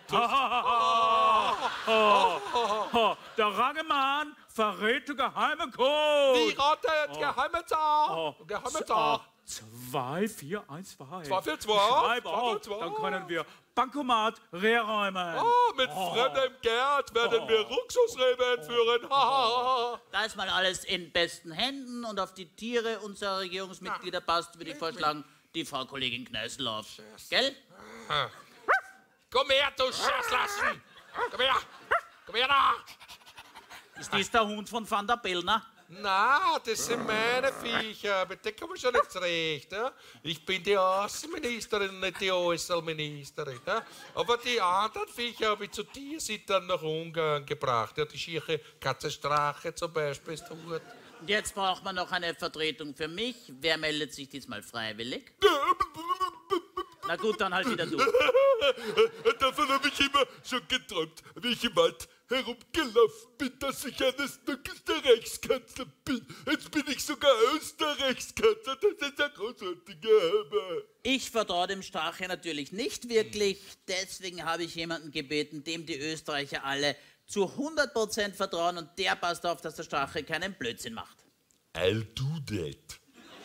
Der Rangemann verrät den geheimen Code. Die Ratte, geheime Zahl. Geheime Zahl. 2412. 242. Schreib auf, dann können wir Bankomat leerräumen. Mit fremdem Geld werden wir Luxusrebe entführen. Da ist mal alles in besten Händen und auf die Tiere unserer Regierungsmitglieder passt, würde ich vorschlagen, die Frau Kollegin Kneißlauf. Gell? Komm her, du Scheißlassen. Komm her. Komm her da. Ist das der Hund von Van der Bellner? Na, das sind meine Viecher. Mit denen komme ich schon nicht zurecht. Ja? Ich bin die Außenministerin, nicht die Äußerministerin. Ja? Aber die anderen Viecher habe ich zu Tiersittern nach Ungarn gebracht. Ja, die schiere Katzenstrache zum Beispiel ist dort. Und jetzt braucht man noch eine Vertretung für mich. Wer meldet sich diesmal freiwillig? Na gut, dann halt wieder du. Davon habe ich immer schon geträumt, wie ich im Wald herumgelaufen bin, dass ich eines Tages der Reichskanzler bin. Jetzt bin ich sogar Österreichskanzler. Das ist ein großartiger Hammer. Ich vertraue dem Strache natürlich nicht wirklich. Deswegen habe ich jemanden gebeten, dem die Österreicher alle zu 100% vertrauen. Und der passt auf, dass der Strache keinen Blödsinn macht. I'll do that.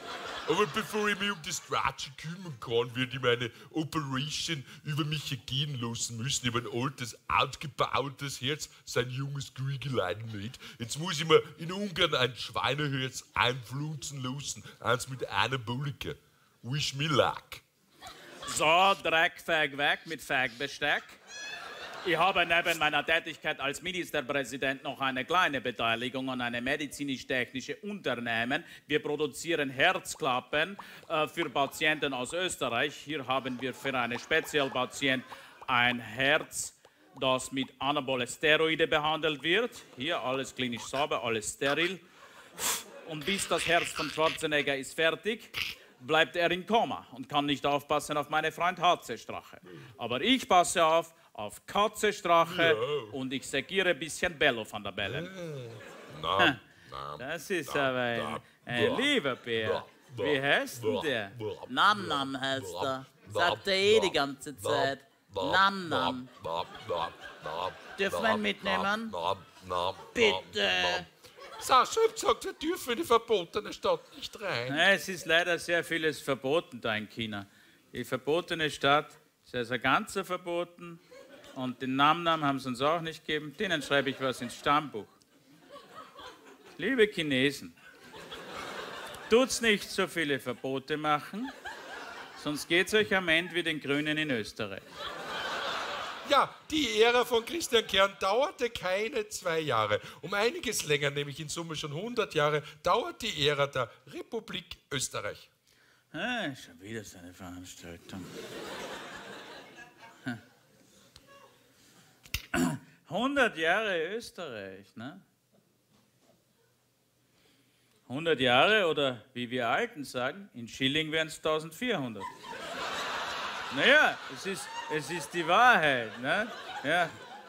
Aber bevor ich mich um das Stratchen kümmern kann, werde ich meine Operation über mich ergehen lassen müssen. Ich habe ein altes, ausgebautes Herz, sein junges Kriegelein nicht. Jetzt muss ich mir in Ungarn ein Schweineherz einpflanzen lassen. Eins mit einer Bulke. Wish me luck. So, Dreckfeig weg mit Feigbesteck. Ich habe neben meiner Tätigkeit als Ministerpräsident noch eine kleine Beteiligung an einem medizinisch-technischen Unternehmen. Wir produzieren Herzklappen für Patienten aus Österreich. Hier haben wir für einen Spezialpatient ein Herz, das mit Anabole Steroide behandelt wird. Hier alles klinisch sauber, alles steril. Und bis das Herz von Schwarzenegger ist fertig, bleibt er in Koma und kann nicht aufpassen auf meinen Freund Hatze-Strache. Aber ich passe auf Katze-Strache und ich segiere ein bisschen Bello von der Bellen. Das ist aber ein lieber Bär. Wie heißt denn der? Nam Nam heißt er. Sagt er die ganze Zeit. Nam Nam. Dürfen wir ihn mitnehmen? Bitte. Sascha hat gesagt, wir dürfen in die verbotene Stadt nicht rein. Es ist leider sehr vieles verboten da in China. Die verbotene Stadt ist also ganz verboten. Und den Nam-Nam haben sie uns auch nicht gegeben. Denen schreibe ich was ins Stammbuch. Liebe Chinesen, tut's nicht so viele Verbote machen, sonst geht's euch am Ende wie den Grünen in Österreich. Ja, die Ära von Christian Kern dauerte keine 2 Jahre. Um einiges länger, nämlich in Summe schon 100 Jahre, dauert die Ära der Republik Österreich. Schon wieder so eine Veranstaltung. 100 Jahre Österreich, ne? 100 Jahre oder wie wir Alten sagen, in Schilling wären es 1400. Naja, es ist die Wahrheit, ne? Ja.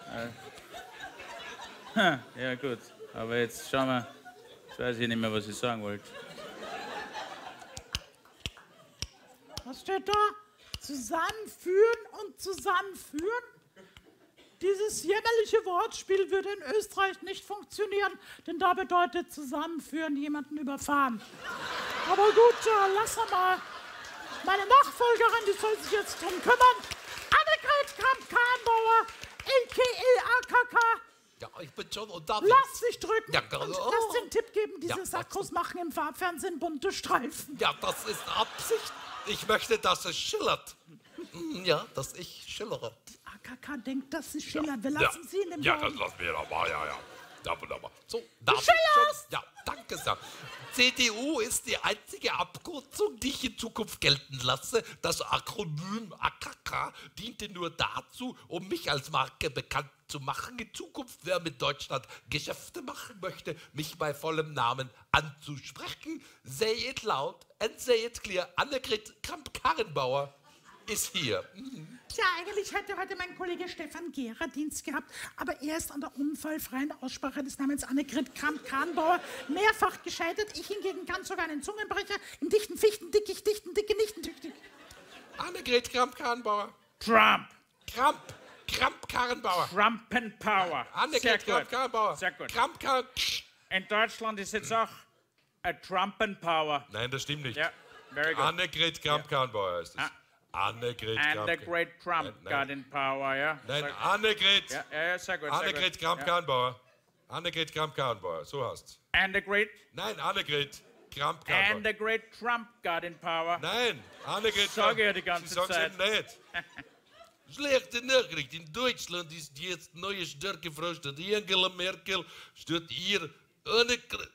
Ja gut, aber jetzt schauen wir, jetzt weiß ich nicht mehr, was ich sagen wollte. Was steht da? Zusammenführen und zusammenführen? Dieses jämmerliche Wortspiel würde in Österreich nicht funktionieren, denn da bedeutet zusammenführen jemanden überfahren. Aber gut, lass mal. Meine Nachfolgerin, die soll sich jetzt drum kümmern. Annegret Kramp-Karrenbauer, a.k.a. AKK. Ja, ich bin schon unterwegs. Lass dich drücken Ja, und lass den Tipp geben, diese Ja, Sakkos machen im Farbfernsehen bunte Streifen. Ja, das ist Absicht. Ich möchte, dass es schillert. Ja, dass ich schillere. AKK denkt, dass sie schillert. Wir lassen sie in dem Ja, Raum. das lassen wir doch mal, ja. Ja, wunderbar. So, darf ich schon? Ja, danke sehr. CDU ist die einzige Abkürzung, die ich in Zukunft gelten lasse. Das Akronym AKK diente nur dazu, um mich als Marke bekannt zu machen. In Zukunft, wer mit Deutschland Geschäfte machen möchte, mich bei vollem Namen anzusprechen. Say it loud and say it clear. Annegret Kramp-Karrenbauer ist hier. Tja, eigentlich hätte heute mein Kollege Stefan Gehrer Dienst gehabt, aber er ist an der unfallfreien Aussprache des Namens Annegret Kramp-Karrenbauer mehrfach gescheitert. Ich hingegen kann sogar einen Zungenbrecher im dichten Fichten, dickicht, dichten, dicke, nichten, tüchtig. Annegret Kramp-Karrenbauer. Trump. Kramp-Karrenbauer. Trumpenpower. Annegret Sehr gut. Kramp-Karrenbauer. Sehr gut. Kramp-Karren. In Deutschland ist jetzt auch ein Trumpenpower. Nein, das stimmt nicht. Ja, very good. Annegret Kramp-Karrenbauer heißt es. Annegret And the great Trump got in power, ja? Nein, Sehr- Annegret. Ja, sehr gut. Annegret Kramp-Karrenbauer. Annegret Kramp-Karrenbauer, so heißt's. And the great Nein, Annegret And Kramp-Karrenbauer. the great Trump got in power. Nein, Annegret Sag ich ja die ganze Sie sagen's Zeit. eben nicht. Schlechte Nachricht. In Deutschland ist jetzt neue starke Frau statt Angela Merkel, statt ihr Annegret.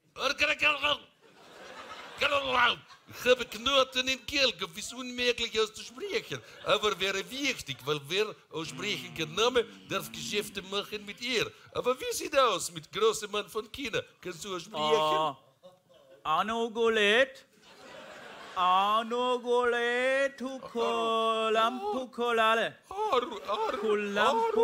Ich habe Knoten in Kehlkopf, ist unmöglich auszusprechen. Aber wäre wichtig, weil wer aussprechen kann Namen, darf Geschäfte machen mit ihr. Aber wie sieht aus mit großem Mann von China? Kannst du aussprechen? Anugulet. Anugulet. Hukolampukolale. Kulampu.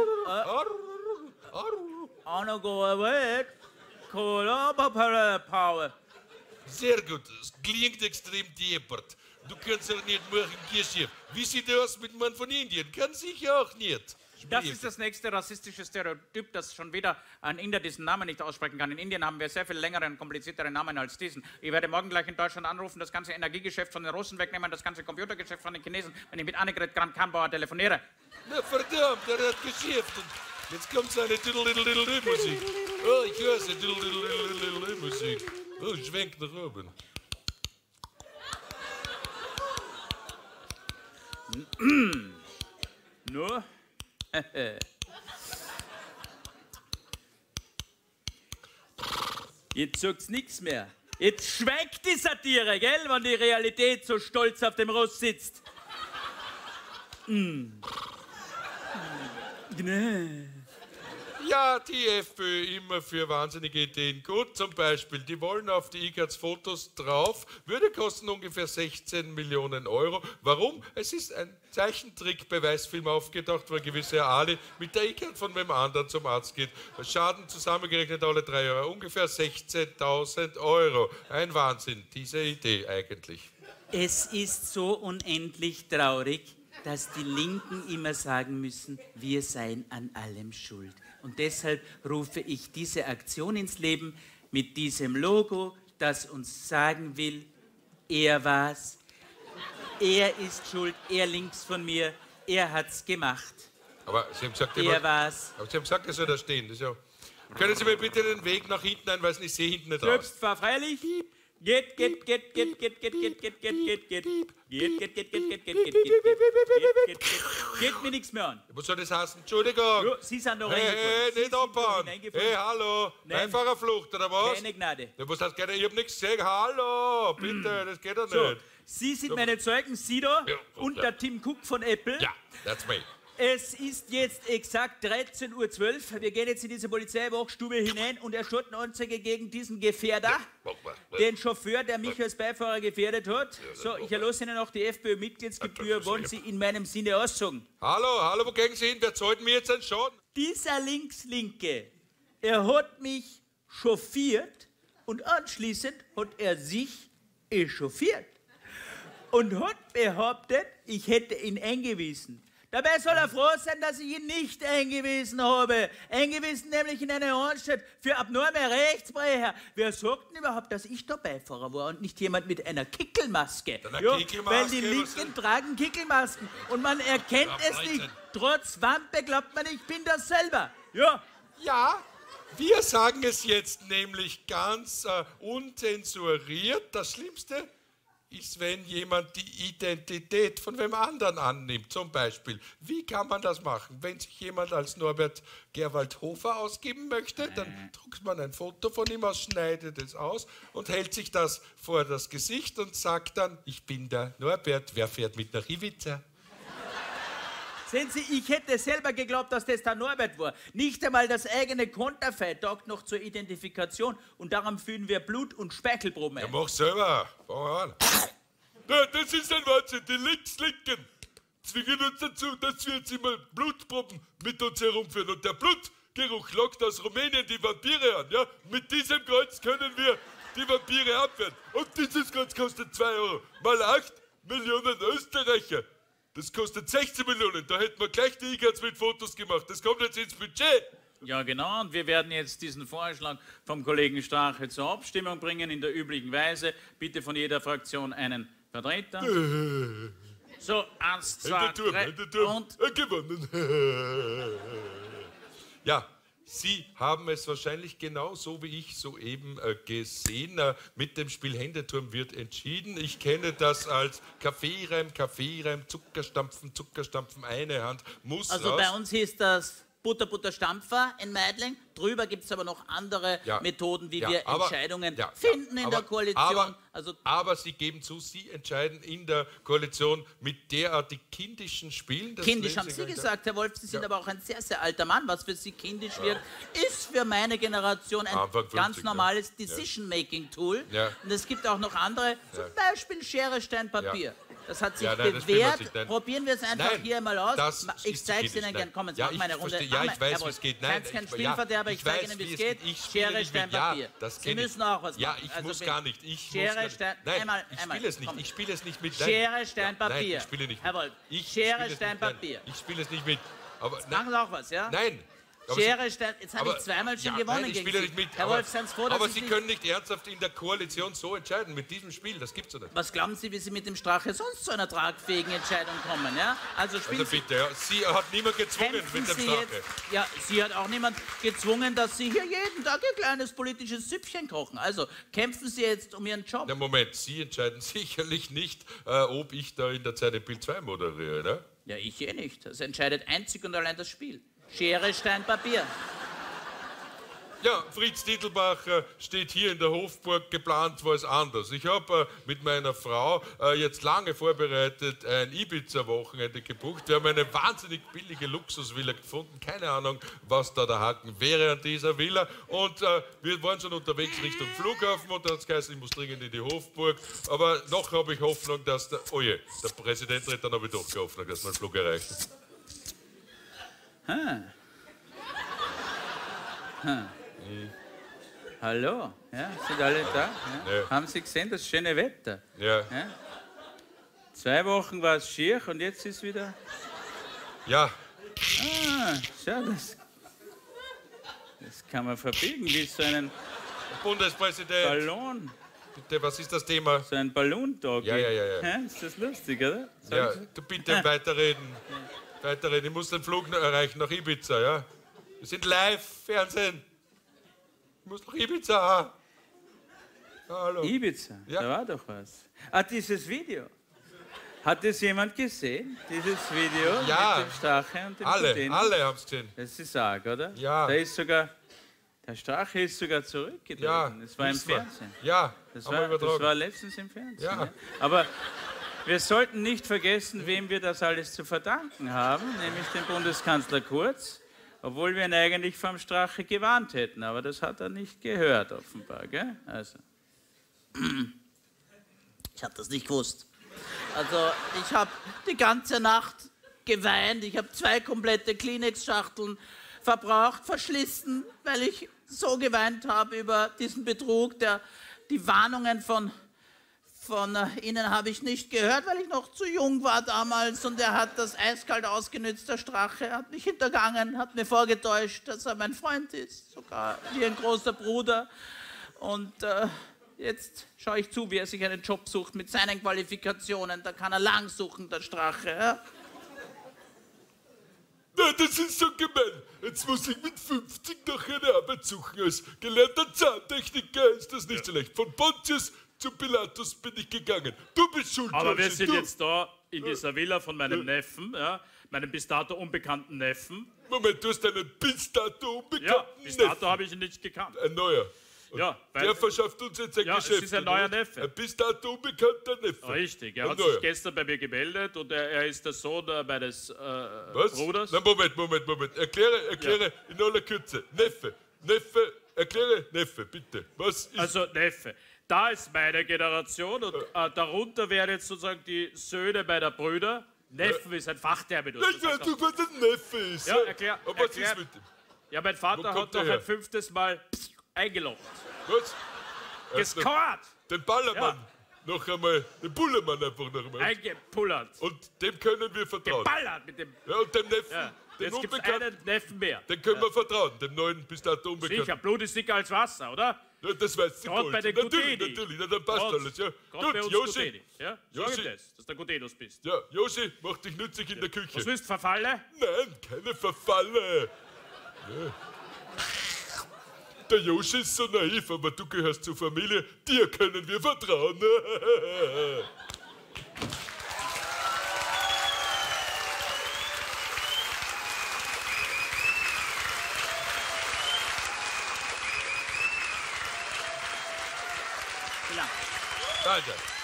Anugulet. Kolampapower. Sehr gut, es klingt extrem deppert. Du kannst ja nicht machen Geschäft. Wie sieht aus mit Mann von Indien? Kann sicher auch nicht. Das ist das nächste rassistische Stereotyp, dass schon wieder ein Inder diesen Namen nicht aussprechen kann. In Indien haben wir sehr viel längere und kompliziertere Namen als diesen. Ich werde morgen gleich in Deutschland anrufen, das ganze Energiegeschäft von den Russen wegnehmen, das ganze Computergeschäft von den Chinesen, wenn ich mit Annegret Kramp-Karrenbauer telefoniere. Na verdammt, der hat Geschäft. Und jetzt kommt seine Musik. Oh, ich höre sie, Musik. Oh, schwenkt nach oben. Nur? Jetzt sagt's nichts mehr. Jetzt schwenkt die Satire, gell, wenn die Realität so stolz auf dem Ross sitzt. Ja, die FPÖ immer für wahnsinnige Ideen gut. Zum Beispiel, die wollen auf die IGAZ-Fotos drauf. Würde kosten ungefähr 16 Millionen Euro. Warum? Es ist ein Zeichentrick-Beweisfilm aufgedacht, wo ein gewisser Ali mit der IGAZ von wem anderen zum Arzt geht. Schaden zusammengerechnet alle 3 Jahre. Ungefähr 16.000 Euro. Ein Wahnsinn, diese Idee eigentlich. Es ist so unendlich traurig, dass die Linken immer sagen müssen, wir seien an allem schuld. Und deshalb rufe ich diese Aktion ins Leben mit diesem Logo, das uns sagen will, er war's, er ist schuld, er links von mir, er hat's gemacht. Aber Sie haben gesagt, er war's. Aber Sie haben gesagt, er soll da stehen. Das ist ja. Können Sie mir bitte den Weg nach hinten einweisen? Ich sehe hinten nicht aus. Selbstverfreilich. Geht mir nichts mehr an. Was soll das heißen? Entschuldigung. Jo, Sie sind noch Hey, nicht abhauen. Hey, hallo. Beifahrerflucht, oder was? Keine Gnade. Ja, was heißt keine? Ich hab nichts gesehen. Hallo, bitte, das geht doch nicht. Sie sind meine Zeugen, Sie da und der Tim Cook von Apple. Ja, that's me. Es ist jetzt exakt 13:12 Uhr. Wir gehen jetzt in diese Polizeiwachstube hinein und erstatten Anzeige gegen diesen Gefährder, den Chauffeur, der mich als Beifahrer gefährdet hat. So, ich erlasse Ihnen auch die FPÖ-Mitgliedsgebühr. Wollen Sie in meinem Sinne aussagen? Hallo, wo gehen Sie hin? Wer zahlt mir jetzt einen Schaden? Dieser Linkslinke, er hat mich chauffiert und anschließend hat er sich echauffiert und hat behauptet, ich hätte ihn eingewiesen. Dabei soll er froh sein, dass ich ihn nicht eingewiesen habe. Eingewiesen nämlich in eine Anstalt für abnorme Rechtsbrecher. Wer sagt denn überhaupt, dass ich der Beifahrer war und nicht jemand mit einer Kickelmaske? Kickelmaske, weil die Linken tragen Kickelmasken und man erkennt es nicht. Trotz Wampe glaubt man, ich bin das selber. Ja. Ja, wir sagen es jetzt nämlich ganz unzensuriert. Das Schlimmste ist, wenn jemand die Identität von wem anderen annimmt. Zum Beispiel, wie kann man das machen? Wenn sich jemand als Norbert Gerwald-Hofer ausgeben möchte, dann druckt man ein Foto von ihm aus, schneidet es aus und hält sich das vor das Gesicht und sagt dann, ich bin der Norbert, wer fährt mit nach Ibiza? Sehen Sie, ich hätte selber geglaubt, dass das der Norbert war. Nicht einmal das eigene Konterfei taugt noch zur Identifikation und darum führen wir Blut- und Speichelproben ein. Ja, mach selber. Fang an. Ja, das ist ein Wahnsinn. Die Linkslinken zwingen uns dazu, dass wir jetzt immer Blutproben mit uns herumführen. Und der Blutgeruch lockt aus Rumänien die Vampire an. Ja? Mit diesem Kreuz können wir die Vampire abwehren. Und dieses Kreuz kostet 2 Euro. Mal 8 Millionen Österreicher. Das kostet 16 Millionen. Da hätten wir gleich die IGAZ mit Fotos gemacht. Das kommt jetzt ins Budget. Ja, genau. Und wir werden jetzt diesen Vorschlag vom Kollegen Strache zur Abstimmung bringen, in der üblichen Weise. Bitte von jeder Fraktion einen Vertreter. So, 1, 2, 3 und... Gewonnen. Ja, Sie haben es wahrscheinlich genauso wie ich soeben gesehen. Mit dem Spiel Händeturm wird entschieden. Ich kenne das als Kaffeereim, Zuckerstampfen, eine Hand muss Also raus. bei uns hieß das Butter-Stampfer in Meidling. Drüber gibt es aber noch andere Methoden, wie wir Entscheidungen finden in der Koalition. Aber Sie geben zu, Sie entscheiden in der Koalition mit derartig kindischen Spielen. Kindisch haben Sie gesagt, Herr Wolf. Sie sind aber auch ein sehr, sehr alter Mann. Was für Sie kindisch wird, ist für meine Generation ein ganz normales Decision-Making-Tool. Ja. Und es gibt auch noch andere, zum Beispiel Schere, Stein, Papier. Das hat sich das bewährt. will man Probieren wir es einfach hier mal aus. Ich zeige es Ihnen gerne. Kommen Sie, machen wir eine Runde. Ja, ich weiß, wie es geht. Nein, kein Spielverderber, ich zeige Ihnen, wie es geht. Schere, Stein, Papier. Sie müssen auch was machen. Ja, ich muss gar nicht. Schere, Stein, einmal. Ich spiele es nicht mit. Schere, Stein, Papier. Nein, ich spiele nicht mit. Herr Wolf, Schere, Stein, Papier. Ich spiele es nicht mit. Aber Machen Sie auch was, ja? nein. Aber Schere, Stein, jetzt habe ich zweimal schon gewonnen nein, ich gegen spiele Sie. nicht mit. Herr Wolf, seien Sie froh, dass aber ich Sie nicht... können nicht ernsthaft in der Koalition so entscheiden, mit diesem Spiel, das gibt's ja nicht. Was glauben Sie, wie Sie mit dem Strache sonst zu einer tragfähigen Entscheidung kommen, ja? Also spielen Also Sie... bitte, ja. Sie hat niemand gezwungen Kämpfen mit dem Sie Strache. jetzt, ja, Sie hat auch niemand gezwungen, dass Sie hier jeden Tag ein kleines politisches Süppchen kochen. Also kämpfen Sie jetzt um Ihren Job. Na Moment, Sie entscheiden sicherlich nicht, ob ich da in der Zeit in Bild 2 moderiere, ne? Ja, ich nicht. Das entscheidet einzig und allein das Spiel. Schere, Stein, Papier. Ja, Fritz Dietelbach steht hier in der Hofburg, geplant war es anders. Ich habe mit meiner Frau jetzt lange vorbereitet ein Ibiza-Wochenende gebucht. Wir haben eine wahnsinnig billige Luxusvilla gefunden. Keine Ahnung, was da der Haken wäre an dieser Villa. Und wir waren schon unterwegs Richtung Flughafen und da hat es geheißen, ich muss dringend in die Hofburg. Aber noch habe ich Hoffnung, dass der... Oh je, der Präsident tritt, dann habe ich doch keine Hoffnung, dass wir den Flug erreichen. Hallo, ja, sind alle da? Ja? Ja. Haben Sie gesehen, das schöne Wetter? Ja. Ja? 2 Wochen war es schier und jetzt ist wieder... Ja, Schau, das kann man verbiegen, wie so einen Bundespräsident, Ballon, bitte, was ist das Thema? so ein Ballondog. Ja. Ist das lustig, oder? Ja, Sagen du bitte weiterreden. Weiterreden, ich muss den Flug noch erreichen nach Ibiza, ja? Wir sind live, Fernsehen. Ich muss nach Ibiza. Hallo. Sie? Ibiza, Ja. da war doch was. Ah, dieses Video. Hat das jemand gesehen? Dieses Video Ja. mit dem Strache und dem Alle Putin? haben es gesehen. Das ist arg, oder? Ja. Da ist sogar, der Strache ist sogar zurückgetreten. Ja, das war im wissen wir. Fernsehen. Ja, Das haben wir war übertragen. letztens im Fernsehen. Ja. Ja. Aber wir sollten nicht vergessen, wem wir das alles zu verdanken haben, nämlich dem Bundeskanzler Kurz, obwohl wir ihn eigentlich vom Strache gewarnt hätten. Aber das hat er nicht gehört, offenbar. Gell? Also. Ich habe das nicht gewusst. Also, ich habe die ganze Nacht geweint. Ich habe 2 komplette Kleenex-Schachteln verbraucht, verschlissen, weil ich so geweint habe über diesen Betrug. Die Warnungen von Ihnen habe ich nicht gehört, weil ich noch zu jung war damals. Und er hat das eiskalt ausgenützt, der Strache. Er hat mich hintergangen, hat mir vorgetäuscht, dass er mein Freund ist. Sogar wie ein großer Bruder. Und jetzt schaue ich zu, wie er sich einen Job sucht mit seinen Qualifikationen. Da kann er lang suchen, der Strache. Ja? Na, das ist so gemein. Jetzt muss ich mit 50 nach einer Arbeit suchen. Als gelernter Zahntechniker ist das nicht so leicht. Von Pontius zu Pilatus bin ich gegangen. Du bist schuld. Aber wir Joshi, sind du. jetzt da in dieser Villa von meinem Neffen, ja, meinem bis dato unbekannten Neffen. Moment, du hast einen bis dato Ja, unbekannten bis dato Neffen. habe ich ihn nicht gekannt. Ein neuer. Und Ja, weil- der verschafft uns jetzt ein Ja, es Geschäft. ist ein oder neuer was? Neffe. Ein bis dato unbekannter Neffe. Richtig, er Ein hat neuer. sich gestern bei mir gemeldet und er ist der Sohn meines Was? Bruders. Na, Moment. Erkläre in aller Kürze. Neffe, erkläre Neffe, bitte. Was ist... Also Neffe. Da ist meine Generation und darunter wären jetzt sozusagen die Söhne meiner Brüder. Neffen ist ein Fachterminus. Nein, Das ja, heißt du, auch- was ein Neffe ist. Ja, erklär- Aber was erklär- ist mit dem? Ja, mein Vater Wo hat kommt noch der her? ein 5. Mal eingeloggt. Was? Gescored! Den Ballermann. Noch einmal, den Bullermann einfach noch einmal. Eingepullert. Und dem können wir vertrauen. Geballert mit dem... Ja, und dem Neffen, Ja. dem Jetzt gibt es Unbekannten, einen Neffen mehr. den können wir vertrauen. Dem neuen bis dato Unbekannten. Sicher, Blut ist dicker als Wasser, oder? Ja, das weiß die Gerade bei den Natürlich, Gudeni. na, dann passt alles, ja. Gerade bei Gut, uns Joshi, Gudeni. Ja? Sorge Joshi. das, dass du Gudenus bist. ja, Joshi, mach dich nützlich in der Küche. Was willst du, Verfalle? Nein, keine Verfalle. Ja. Der Joshi ist so naiv, aber du gehörst zur Familie, dir können wir vertrauen. Wie lang? Danke.